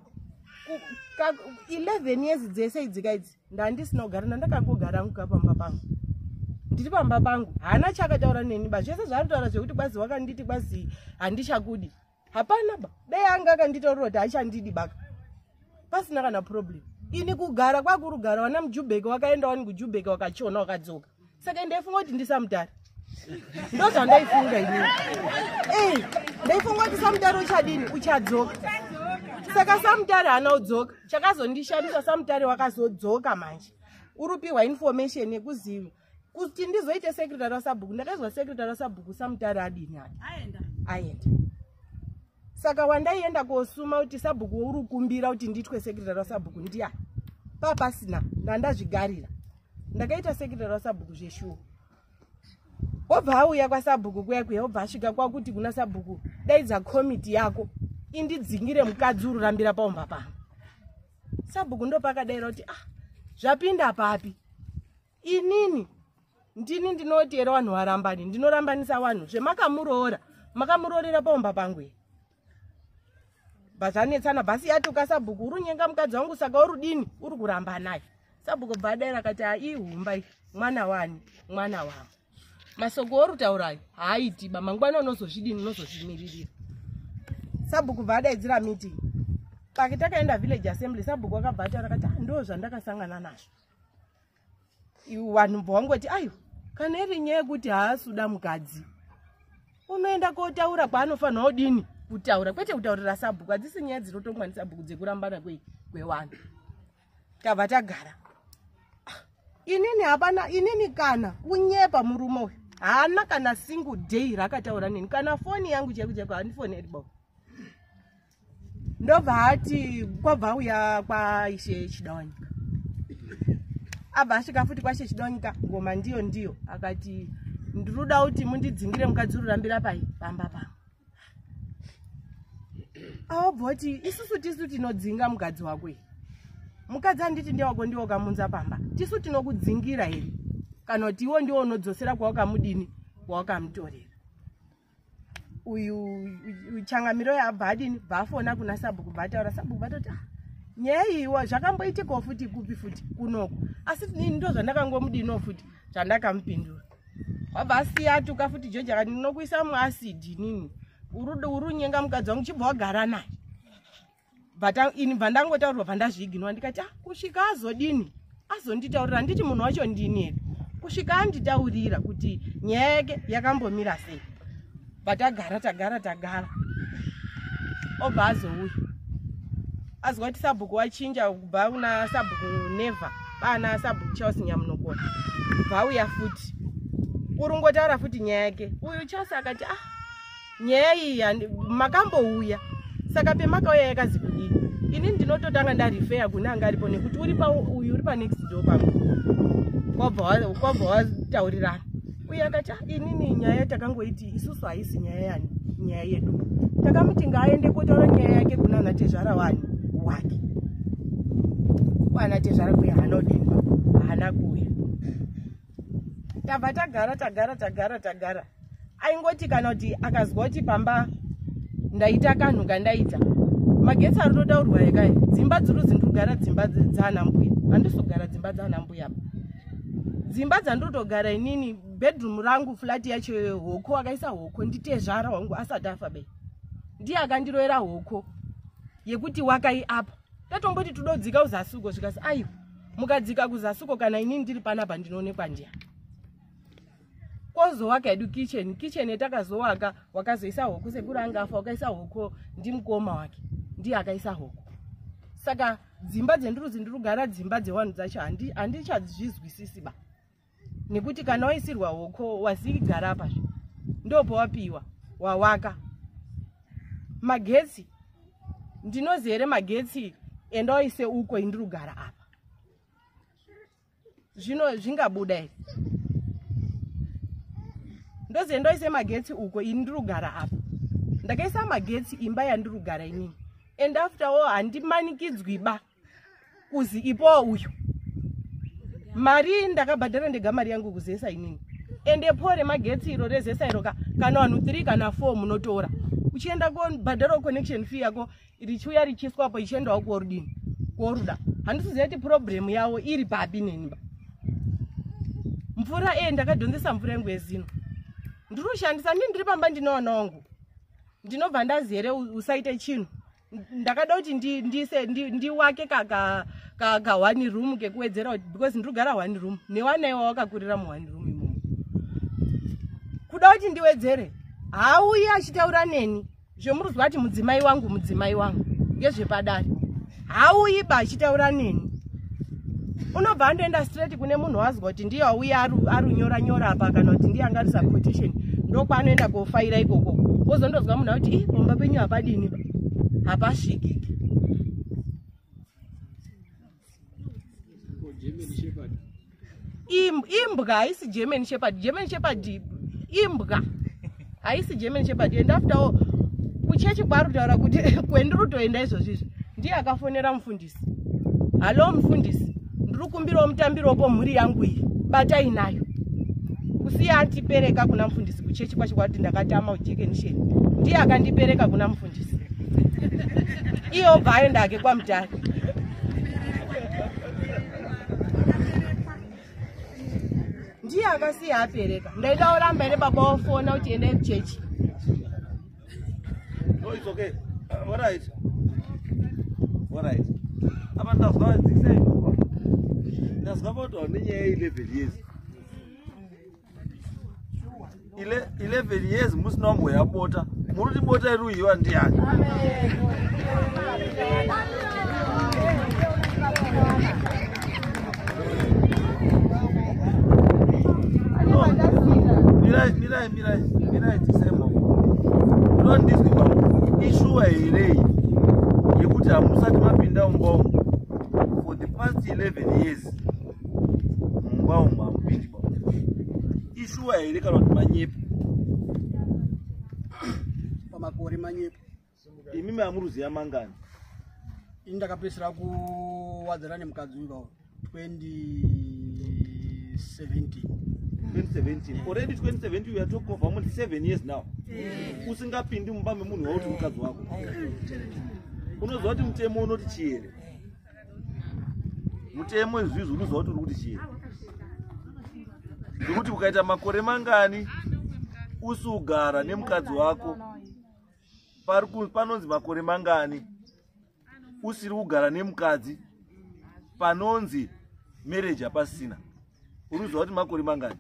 eleven years dzese idzika idzi ndandisina kugara ndandakangogara nguka pamba pangu ndiri pamba pangu hana chakataura neni ba zvese zvaanotaura zvekuti kwazi wakanditi kwazi handichakudi hapana ba dai anga akanditaurira kuti haachandidi baka pasina kana problem ini kugara kwakurugara wana mujubheka wakaenda wani kujubheka wakachona wakadzoka saka ndaifunga kuti ndisaMutare ndo zvandaifunga inini ei ndaifunga kuti saMutare uchadini uchadzoka saka saMutare hana udzoka chakazondishamisa saMutare wakazodzoka manje urupiwa information yekuziva kuti ndizoite secretary wasabhuku ndakazwa secretary wasabhuku saMutare adini aenda aenda saka wandaienda kosuma kuti sabhuku uri kumbira kuti nditwe secretary wasabhuku ndiya papasina ndandazvigarira ndakaita secretary wasabhuku zveshuwa obva auya kwasabhuku kuya kuya obva asvika kwakuti kuna sabhuku daidza komiti yako indidzingire mukadzi ururambira paumba pangu sabhuku ndopakadaira kuti ah zvapinda papi inini ndini ndinoteera vanhu varambani ndinorambanisa vanhu zvemakamuroora makamuroorera paumba pangu here bvazvanetsana basi yatuka sabhuku uri nyenga mukadzi wangu saka urudini uri kuramba naye sabhuku bhadaira akati aihumba mwana wani mwana wangu masoko orutaurayo haaitiba mangwana unozozvidini unozozvimiririra sabhuku bhadaidzira meeting pake takaenda village assembly sabhuku akabva ataura akati ndo zvandakasangana nazvo vanhu mbovangoti aiwa kana iri nyaya yekuti haasuda mukadzi unoenda kotaura kwaanofanira kudini kutaura kwete kutaurira sabhuku hadzisi nyaya dzinotongwani sabhuku dzekurambana kwevanhu tabva tagara inini hapana inini kana kunyepa murume uyu haana kana single day rakataura neni kana foni yangu chaiku chaiku handifoneri bo ndobva ati kwabva auya kwaishe Chidawanyika abva asvika futi kwaishe Chidawanyika ngoma ndiyo ndiyo akati ndiruda kuti mundidzingire mukadzi ururambira pai pamba pangu aobvoti isusu tisu tinodzinga mukadzi wako mukadzi handiti ndewako ndiwo kamunza pamba tisu tinokudzingira here kana kuti iwo ndiwo unodzosera kwawakamudini kwawakamutorera uyu changamiro yabva adini bvafona kuna sabhuku bvataura sabhuku bvatoti nyaya iwa zvakamboitikawo futi kupi futi kunoko asi nini ndo zvandakangomudiniwo futi zvandakamupindura wabva asiya atuka futi joji akati ndinokuisa muasidi nini urunyenga mukadzi wangu chibva wagara naye ini bva ndangotaurirwa bva ndazviginwa ndikati ah kusvika azodini azonditaurira nditi munhu wacho ndini here kusvika anditaurira kuti nyaya yake yakambomira sei. Patagara tagara tagara obva azouya azwa kuti sabhuku wachinja kubva kuna sabhuku Neva bana sabhuku Charles Nyamunokona vauya futi urungotaura futi nyaya yake. Uyu Charles akati ah nyaya iyi makambouya saka pemakauya yakazi kudini. Ini ndinototanga ndarifeya kune anga aripo nekuti uri pa uyu uri pa next door pangu. Kwabva kwabva wataurirana. Uyu akati inini nyaya takangoiti isusu haisi nyaya yani nyaya yedu. Takamuti ngaaende kotaura nyaya yake kuna natezvara wani wake. Wana tezvara kuya hanodimba hana kuya. Tabva tagara tagara tagara tagara. Aingoti kana kuti akazwa kuti pamba ndaita kanhu kandaita. Magetsi arinotaurwa yeka dzimba dziri dzindogara dzimba dzana mbuya. Handisogara dzimba dzana mbuya. Dzimba dzandotogara inini bedroom rangu flat yacho hoko akaisa hoko nditezvara wangu asati afa bei. Ndiye akandiroera hoko yekuti wakai apa. Tatomboti tudodzika kuzasuko zvikasi ayo mukadzika kuzasuko kana inini ndiri panapa ndinoonekwa ndiya. Kozowaka edu kitchen kitchen yetakazowaka wakazoisa hoko sekuru angafa wakaisa hoko ndimukoma wake ndiye akaisa hoko. Saka dzimba dzenduru dzindurugara dzimba dzewanhu dzacho handi handichazvizwisisi ba. Nekuti kana waisirwa hoko wasigara apa ndopo wapiwa wawaka. Magetsi ndinozere magetsi enda waise uko indurugara apa. Zvino zvingabuda ere? Ndoze ndoise magetsi uko indurugara apa. Ndakaisa magetsi imba yandurugara inini. And after all handimanikidzwi ba kuzi ipo uyu. Mari ndakabhadhara ndega mari yangu kuzesa inini. Ende pore magetsi iro rezesa iro kana vanhu three kana four munotora. Uchienda ko bhadhara connection fee yako richiuya richiswa po ichienda wako rudini. Koruda. Handisiziva kuti problem yawo iri papi neni ba. Mvura eh ndakadhonzesa mvura yangu yezino. Ndurushandisa ndini ndiri pamba ndinoona wangu. Ndinobva ndazere usaite chinhu. Ndakada kuti ndise ndiwake kaka kaka one room kekuwedzera because ndrugara one room newanaiwa wakakurira mu one room imomo. Kuda kuti ndiwedzere hauyi achitaura neni zvomuruzwa kuti mudzimai wangu mudzimai wangu ngezvepadare hauyi ba achitaura neni. Unobva andoenda straight kune munhu wazwa kuti ndiye wauya arunyora nyora apa kana kuti ndiye angarisa quotation ndokwanoenda kofaira ikoko wozondozwa munhu kuti ih pomba penyu apadini ba hapasvikiki. Imbwa haisi German Shepherd. German Shepherd imbwa haisi German Shepherd. And after all kuchechi kwarutaura kuti kwendirutoenda izvozvizvi ndiye akafonera mufundisi. Halo mufundisi ndiri kumbirawo mutambiropo mhuri yangu iyi batai nayo. Kusiya antipereka kuna mufundisi kuchechi kwacho kwati ndakatama ujekenisheni. Ndiye akandipereka kuna mufundisi. Iyo bvayo ndake kwamutare. Ndiye akasiya apereka. Ndaida oramba ine baba wofona kuti ende kuchechi. No, it's okay. Uh, all right. All right. Apa ndazwa dzikisa ikuwa. Ndazwa kuti wanenyaya eleven years. Ile eleven years musina wangu yabota. Muruti bota iru yiwa ndiani. Mirai, mirai, mirai, mirai tisemo. Don't discuss issue here. Yekuti hamusati mapinda umbongo for the past eleven years. Mumbaumba mpindi ba. Issue here kana kuti manyepo. Pamakore manyepo. Imimi amuruzi yamangani. Indakapesera kuwadzana nemukadzi uyu twenty seventeen. twenty seventeen. Already twenty seventeen we are talking of almost seven years now. Usingapindi mubambe munhu wauti mukadzi wako. Unozwa kuti mutemo unoti chiere. Mutemo izvizvi unozwa kuti uri kuti chiere. Ndikuti ukaita makore mangani usugara nemukadzi wako pari panonzi makore mangani usiri kugara nemukadzi panonzi marriage hapasina. Uruziva kuti makore mangani?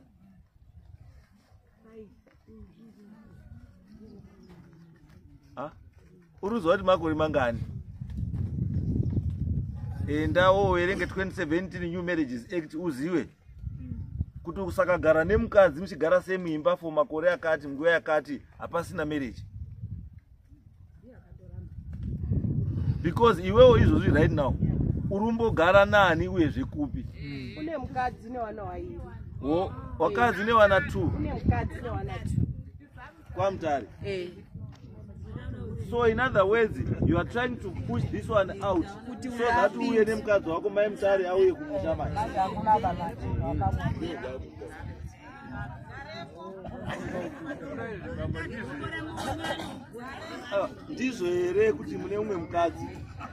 Ha? Uruziva kuti makore mangani? Enda woverenge twenty seventeen New Marriages Act uzive kuti usakagara nemukadzi muchigara semuimba for makore akati nguva yakati hapasina marriage. Because iwewo izvozvi right now urumbogara nani uye zvekupi? Une mukadzi newana wairi. Wo wakadzi newana two. Une mukadzi newana two. Kwamutare. Eh. So in other words, you are trying to push this one out so that uye nemukadzi wako mai Mutare auye kumusha manje. Ndizvo here kuti mune umwe mukadzi?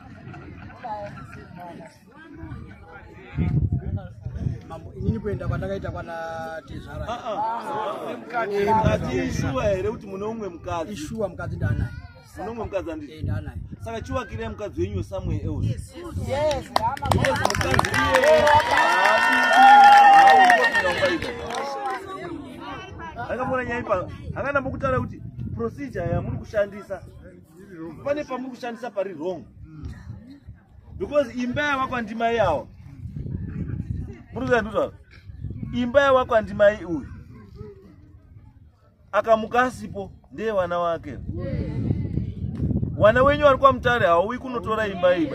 Mambo inini kuenda kwandakaita kwana Tezara. Ngati ishuwa here kuti mune umwe mukadzi? Ishuwa mukadzi ndanaye. Mune umwe mukadzi anditi? Eh ndanaye. Saka chiwakire mukadzi wenyu somewhere else. Yes, ama mukadzi iye. Akamona nyaipa, akana mbokutaura kuti procedure yamuri kushandisa pane pamuri kushandisa pari wrong. Because imba yavakwa ndimai yawo. Muri kuzwa imba yavakwa ndimai uyu. Akamukasipo ndiye wana wake. Wana wenyu vari kwa Mutare hauwi kunotora imba iyi.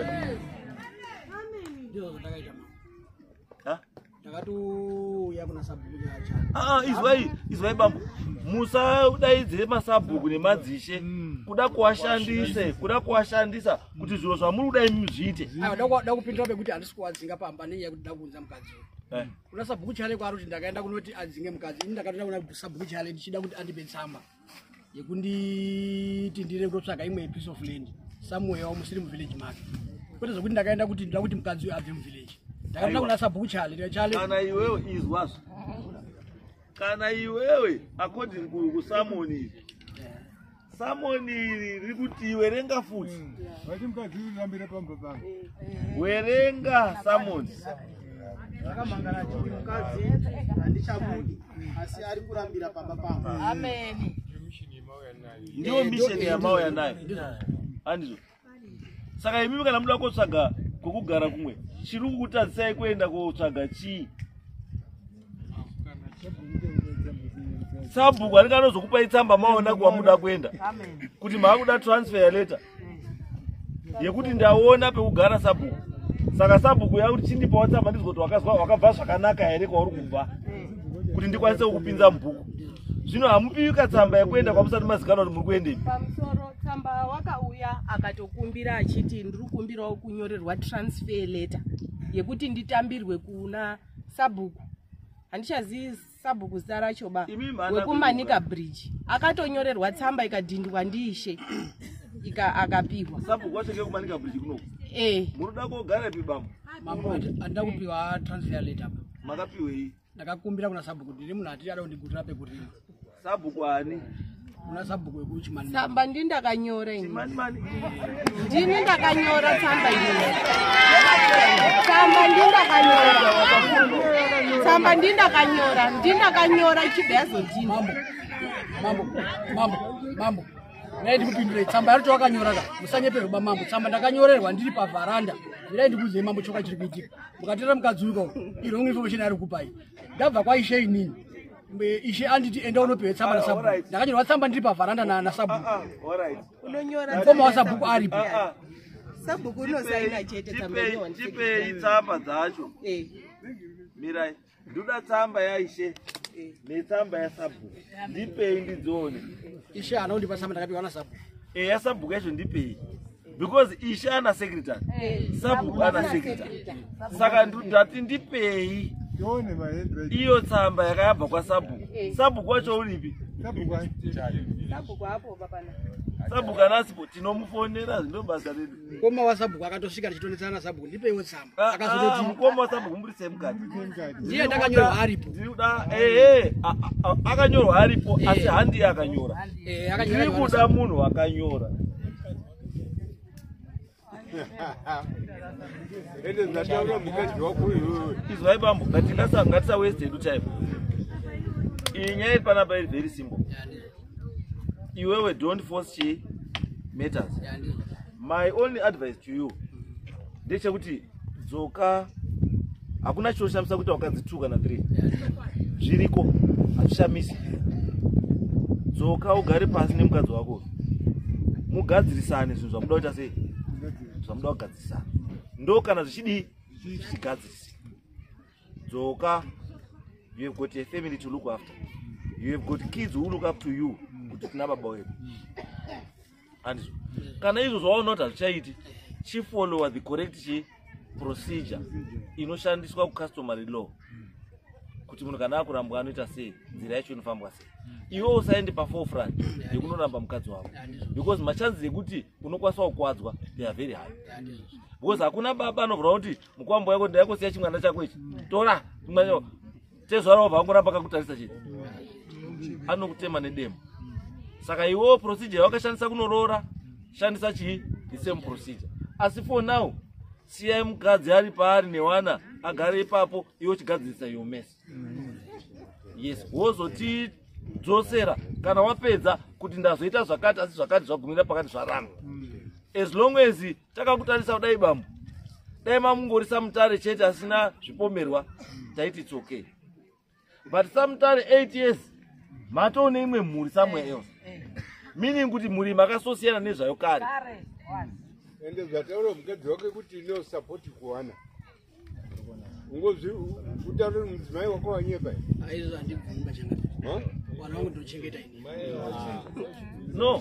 Ndio ndakaita mama. Ha? Ndakatuya kuna sabhuku yacho. Ah ah izwai izwai bambo. Musa udaidzire masabhuku nemadzishe kuda kuwashandise kuda kuwashandisa kuti zviro zvamuri kudai muzviite. Aiwa ndakada kupindura pekuti handisi kuwadzinga pamba nenyaya yekuti ndakunza mukadzi. Eh. Kuna sabhuku chale kwari kuti ndakaenda kunoti adzinge mukadzi. Ini ndakatoenda kuna sabhuku chale ndichida kuti andipe tsamba yekunditi ndire kutotsvaga imwe piece of land somewhere musiri muvillage make. Kwete zvokuti ndakaenda kuti ndida kuti mukadzi uyu abve muvillage. Ndakaenda kuna sabhuku chale chale. Kana iwewe izwazvo. Kana iwewe according kuSamoni. Samoni riri kuti iwerenga futi. Vati mukadzi urambira pamba pamba. Werenga Samoni. Akamangana kuti mukadzi handichabudi asi ari kurambira pamba pamba. Amen. Ndio mission yamauya nayo. Andizvo. Saka imi kana muda kotsvaga kokugara kumwe. Chiri kukutadzisai kuenda kotsvaga chii? Sabhuku aringanozokupai tsamba maona kuwa muda kuenda. Amen. Kuti maakuda transfer letter. Yekuti ndaona pekugara sabhuku. Saka sabhuku yakuti chindipa watsamba ndizoti wakazwa wakabva zvakanaka here kwauri kubva. Kuti ndikwanise kukupinza mubhuku. Zvino hamupiwi katsamba yekuenda kwamusati mazikana kuti muri kuendepi. Pamusoro tsamba wakauya akatokumbira achiti ndiri kukumbirawo kunyorerwa transfer letter yekuti nditambirwe kuna sabhuku. Handichazivi sabhuku zita racho ba. Wekumanika bridge. Akatonyorerwa tsamba ikadhindwa ndiishe. Ika akapiwa. Sabhuku wachenge kumanika bridge kuno. Eh. Muruda kogara pibambo. Mambo andida kupiwa transfer letter. Makapiwei. Ndakakumbira kuna sabhuku ndiri munhu atiri ada kundigutira pekurima. Sabhuku ani? Kuna sabhuku yekuchimani. Tsamba ndindakanyora ini. Mani mani. Ndini ndakanyora tsamba ini. Tsamba ndindakanyora. Tsamba ndindakanyora. Ndindakanyora chibezo ndini. Mambo. Mambo. Mambo. Mambo. Ndaiti kupindure tsamba yacho wakanyora ka. Musanyepe ba mambo. Tsamba ndakanyorerwa ndiri pa veranda. Ndaiti kuziye mambo choka chiri kuitika. Mukatera mukadzuka. Irongo information ari kupai. Ndabva kwa ishe inini. Mbe ishe anditi enda unopewe tsamba na sabhuku. Ndakanyorwa tsamba ndiri pa veranda na na sabhuku. Ah all right. Unonyora Koma wa sabhuku ari pa. Ah ah. sabhuku unosaina chete tsamba iyo. Tipe tsamba dzacho. Eh. Mirai. Ndoda tsamba yaishe. Netsamba yasabhuku. Ndipei ndidzone. Ishe ana undipa tsamba ndakapiwa na sabhuku. Eh yasabhuku yacho ndipei. Because ishe ana secretary. Sabhuku ana secretary. Saka ndati ndipei. Yone mahendra. Iyo tsamba yakabva kwa sabhuku. Sabhuku wacho uripi? Sabhuku. Sabhuku hapo papana. Sabhuku anasipo tinomufonera ndo basa redu. Koma wa sabhuku akatosvika tichitonetsana na sabhuku ndipeiwo tsamba. Akazoti mukoma wa sabhuku murise mukati. Ndiye ndakanyorwa aripo. Ndikuda eh eh akanyorwa aripo asi handi akanyora. Eh akanyora. Ndikuda munhu akanyora. Ende ndataura mukadzi wako iwewe. Izwai bambo, ngatingasa ngatisa waste edu time. Iyi nyaya iri panapa iri very simple. Iwewe don't force she matters. My only advice to you ndechekuti dzoka hakuna chinoshamisa kuti wakadzi two kana three. Zviriko hazvishamisi. Dzoka ugare pasi nemukadzi wako. Mugadzirisane zvinhu zvamuda kuita sei? Zvamuda kugadzirisana. Ndo kana zvichidi zvigadzirise. Dzoka, you have got a family to look after. You have got kids who look up to you. Kuti kuna baba wedu. And kana izvo zvaunoti hazvichaiti, chifollow the correct chi procedure inoshandiswa ku-customary law. Kuti munhu kana akurambwa anoita sei, nzira yacho inofambwa sei. Iwe usaende pa-forefront yekunoramba mukadzi wako. Because machances ekuti unokwanisa kukwadzwa, they are very high. Because hakuna baba anovhura kuti mukwambo yako ndayakosiya chimwana chako ichi. Tora, chimwana tezvara wabva angoramba akakutarisa chii. Anokutema nedemo. Saka iwo procedure wakashandisa kunoroora, shandisa chii, the same procedure. Asi for now, siyai mukadzi ari paari newana, agare ipapo, iwo chigadzirisa your mess. Yes, wozoti dzosera kana wapedza kuti ndazoita zvakati asi zvakati zvagumira pakati zvaramba. As long as takakutarisa kudai bambo, dai mamungorisa mutare chete asina zvipomerwa, taiti it's okay. But samutare eight years, matone imwe mhuri somewhere else. Meaning kuti mhuri makasosiyana nezvayo kare. Ende zvataura mukadzi wake kuti ino support kuwana. Ungozvi utaura mudzimai wako wanyepa. Aizo andibvumi bachanga. Ha? Wana wangu ndochengeta ini. No.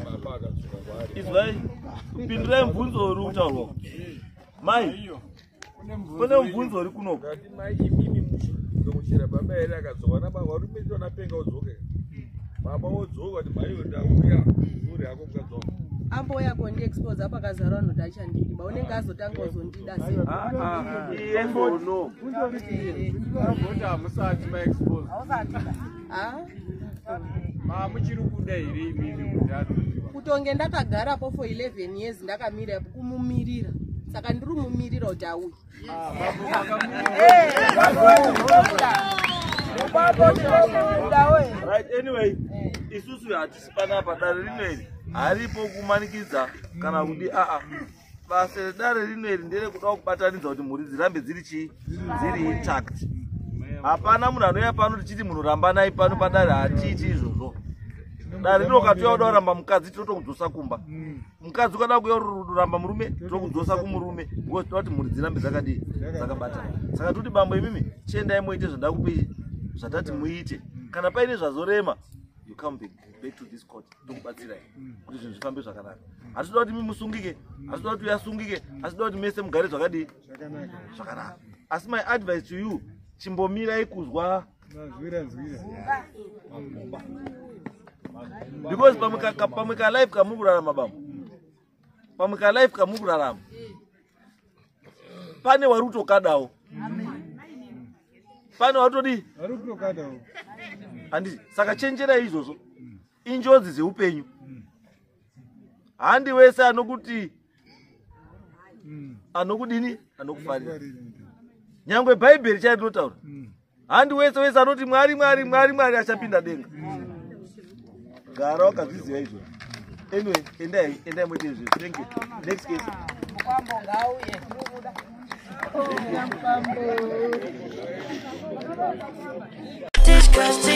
Izwai kupindura mvunzo uri kutaurwa. Mai. Kune mvunzo uri kunoku. Ngati mai imimi ndokuchera baba ere akazowana baba uri mito napenga udzoke. Baba wodzoka kuti mai ndauya uri yako mukadzoka. Ambo yako ndi expose apa kazara no dacha ndidi. Ba unenge azotanga uzondida sei. Ah ah. Yes or no? Unobota musati ma expose. Ah? Ma muchiri kuda iri imimi mutatu. Kutonge ndakagara po for eleven years ndakamira kumumirira. Saka ndiri mumirira kuti auye. Ah, babu akamira. Right, anyway, isusu yatisipana padare rineri haripo kumanikidza kana kuti a a basa dare rineri ndere kuda kubatanidza kuti mhuri dzirambe dziri chi dziri intact. Hapana munhu anouya pano tichiti munhu rambanai pano padare hatiiti izvozvo. Dare rinokati wauda kuramba mukadzi tinotokudzosa kumba. Mukadzi ukada kuuya kuramba murume tokudzosa kumurume because toti mhuri dzirambe dzakadi dzakabatana. Saka toti bambo imimi chiendai muite zvoda kupi zvatati muite. Kana paine zvazorema, you come back, back to this court. Tokubatsirai kuti zvinhu zvifambe zvakanaka. Hatitoda kuti mimi musungike, hatitoda kuti uyasungike, hatitoda kuti mese mugare zvakadi zvakanaka. Asi my advice to you, chimbomirai kuzwa Zvira zvira. because pamika pamika life kamukurarama bambo. Pamika life kamukurarama. Pane wari kutokadawo. Pane watodi Ari kutokadawo. Andi saka chenjera izvozvo. Injodzi dzeupenyu. Handi wese anokuti anokudini anokufarira. Nyangwe Bible chaitotaura. Handi wese wese anoti Mwari Mwari Mwari Mwari achapinda denga. Gara wakazviziva izvo. Anyway, endai endai muite izvo. Thank you. Next case. Mukwambo ngauye kuda. This